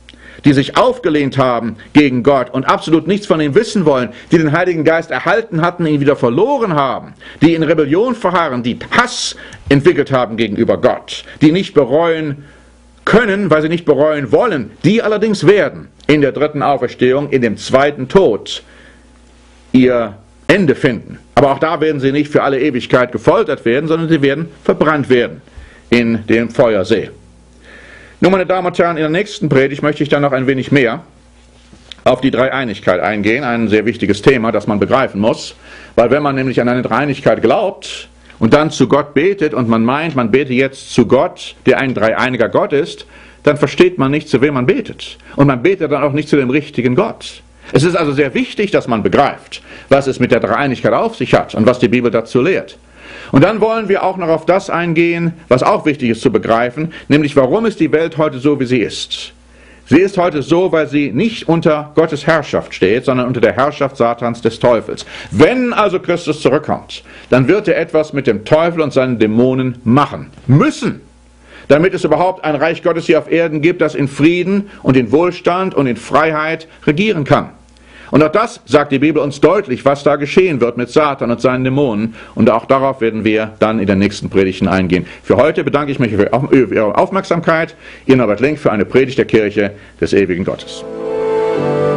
die sich aufgelehnt haben gegen Gott und absolut nichts von ihm wissen wollen, die den Heiligen Geist erhalten hatten, ihn wieder verloren haben, die in Rebellion verharren, die Hass entwickelt haben gegenüber Gott, die nicht bereuen können, weil sie nicht bereuen wollen, die allerdings werden in der dritten Auferstehung, in dem zweiten Tod, ihr Ende finden. Aber auch da werden sie nicht für alle Ewigkeit gefoltert werden, sondern sie werden verbrannt werden in dem Feuersee. Nun, meine Damen und Herren, in der nächsten Predigt möchte ich dann noch ein wenig mehr auf die Dreieinigkeit eingehen, ein sehr wichtiges Thema, das man begreifen muss, weil wenn man nämlich an eine Dreieinigkeit glaubt und dann zu Gott betet und man meint, man bete jetzt zu Gott, der ein dreieiniger Gott ist, dann versteht man nicht, zu wem man betet. Und man betet dann auch nicht zu dem richtigen Gott. Es ist also sehr wichtig, dass man begreift, was es mit der Dreieinigkeit auf sich hat und was die Bibel dazu lehrt. Und dann wollen wir auch noch auf das eingehen, was auch wichtig ist zu begreifen, nämlich warum ist die Welt heute so, wie sie ist. Sie ist heute so, weil sie nicht unter Gottes Herrschaft steht, sondern unter der Herrschaft Satans des Teufels. Wenn also Christus zurückkommt, dann wird er etwas mit dem Teufel und seinen Dämonen machen müssen, damit es überhaupt ein Reich Gottes hier auf Erden gibt, das in Frieden und in Wohlstand und in Freiheit regieren kann. Und auch das sagt die Bibel uns deutlich, was da geschehen wird mit Satan und seinen Dämonen. Und auch darauf werden wir dann in den nächsten Predigten eingehen. Für heute bedanke ich mich für Ihre Aufmerksamkeit. Ihr Norbert Link für eine Predigt der Kirche des ewigen Gottes.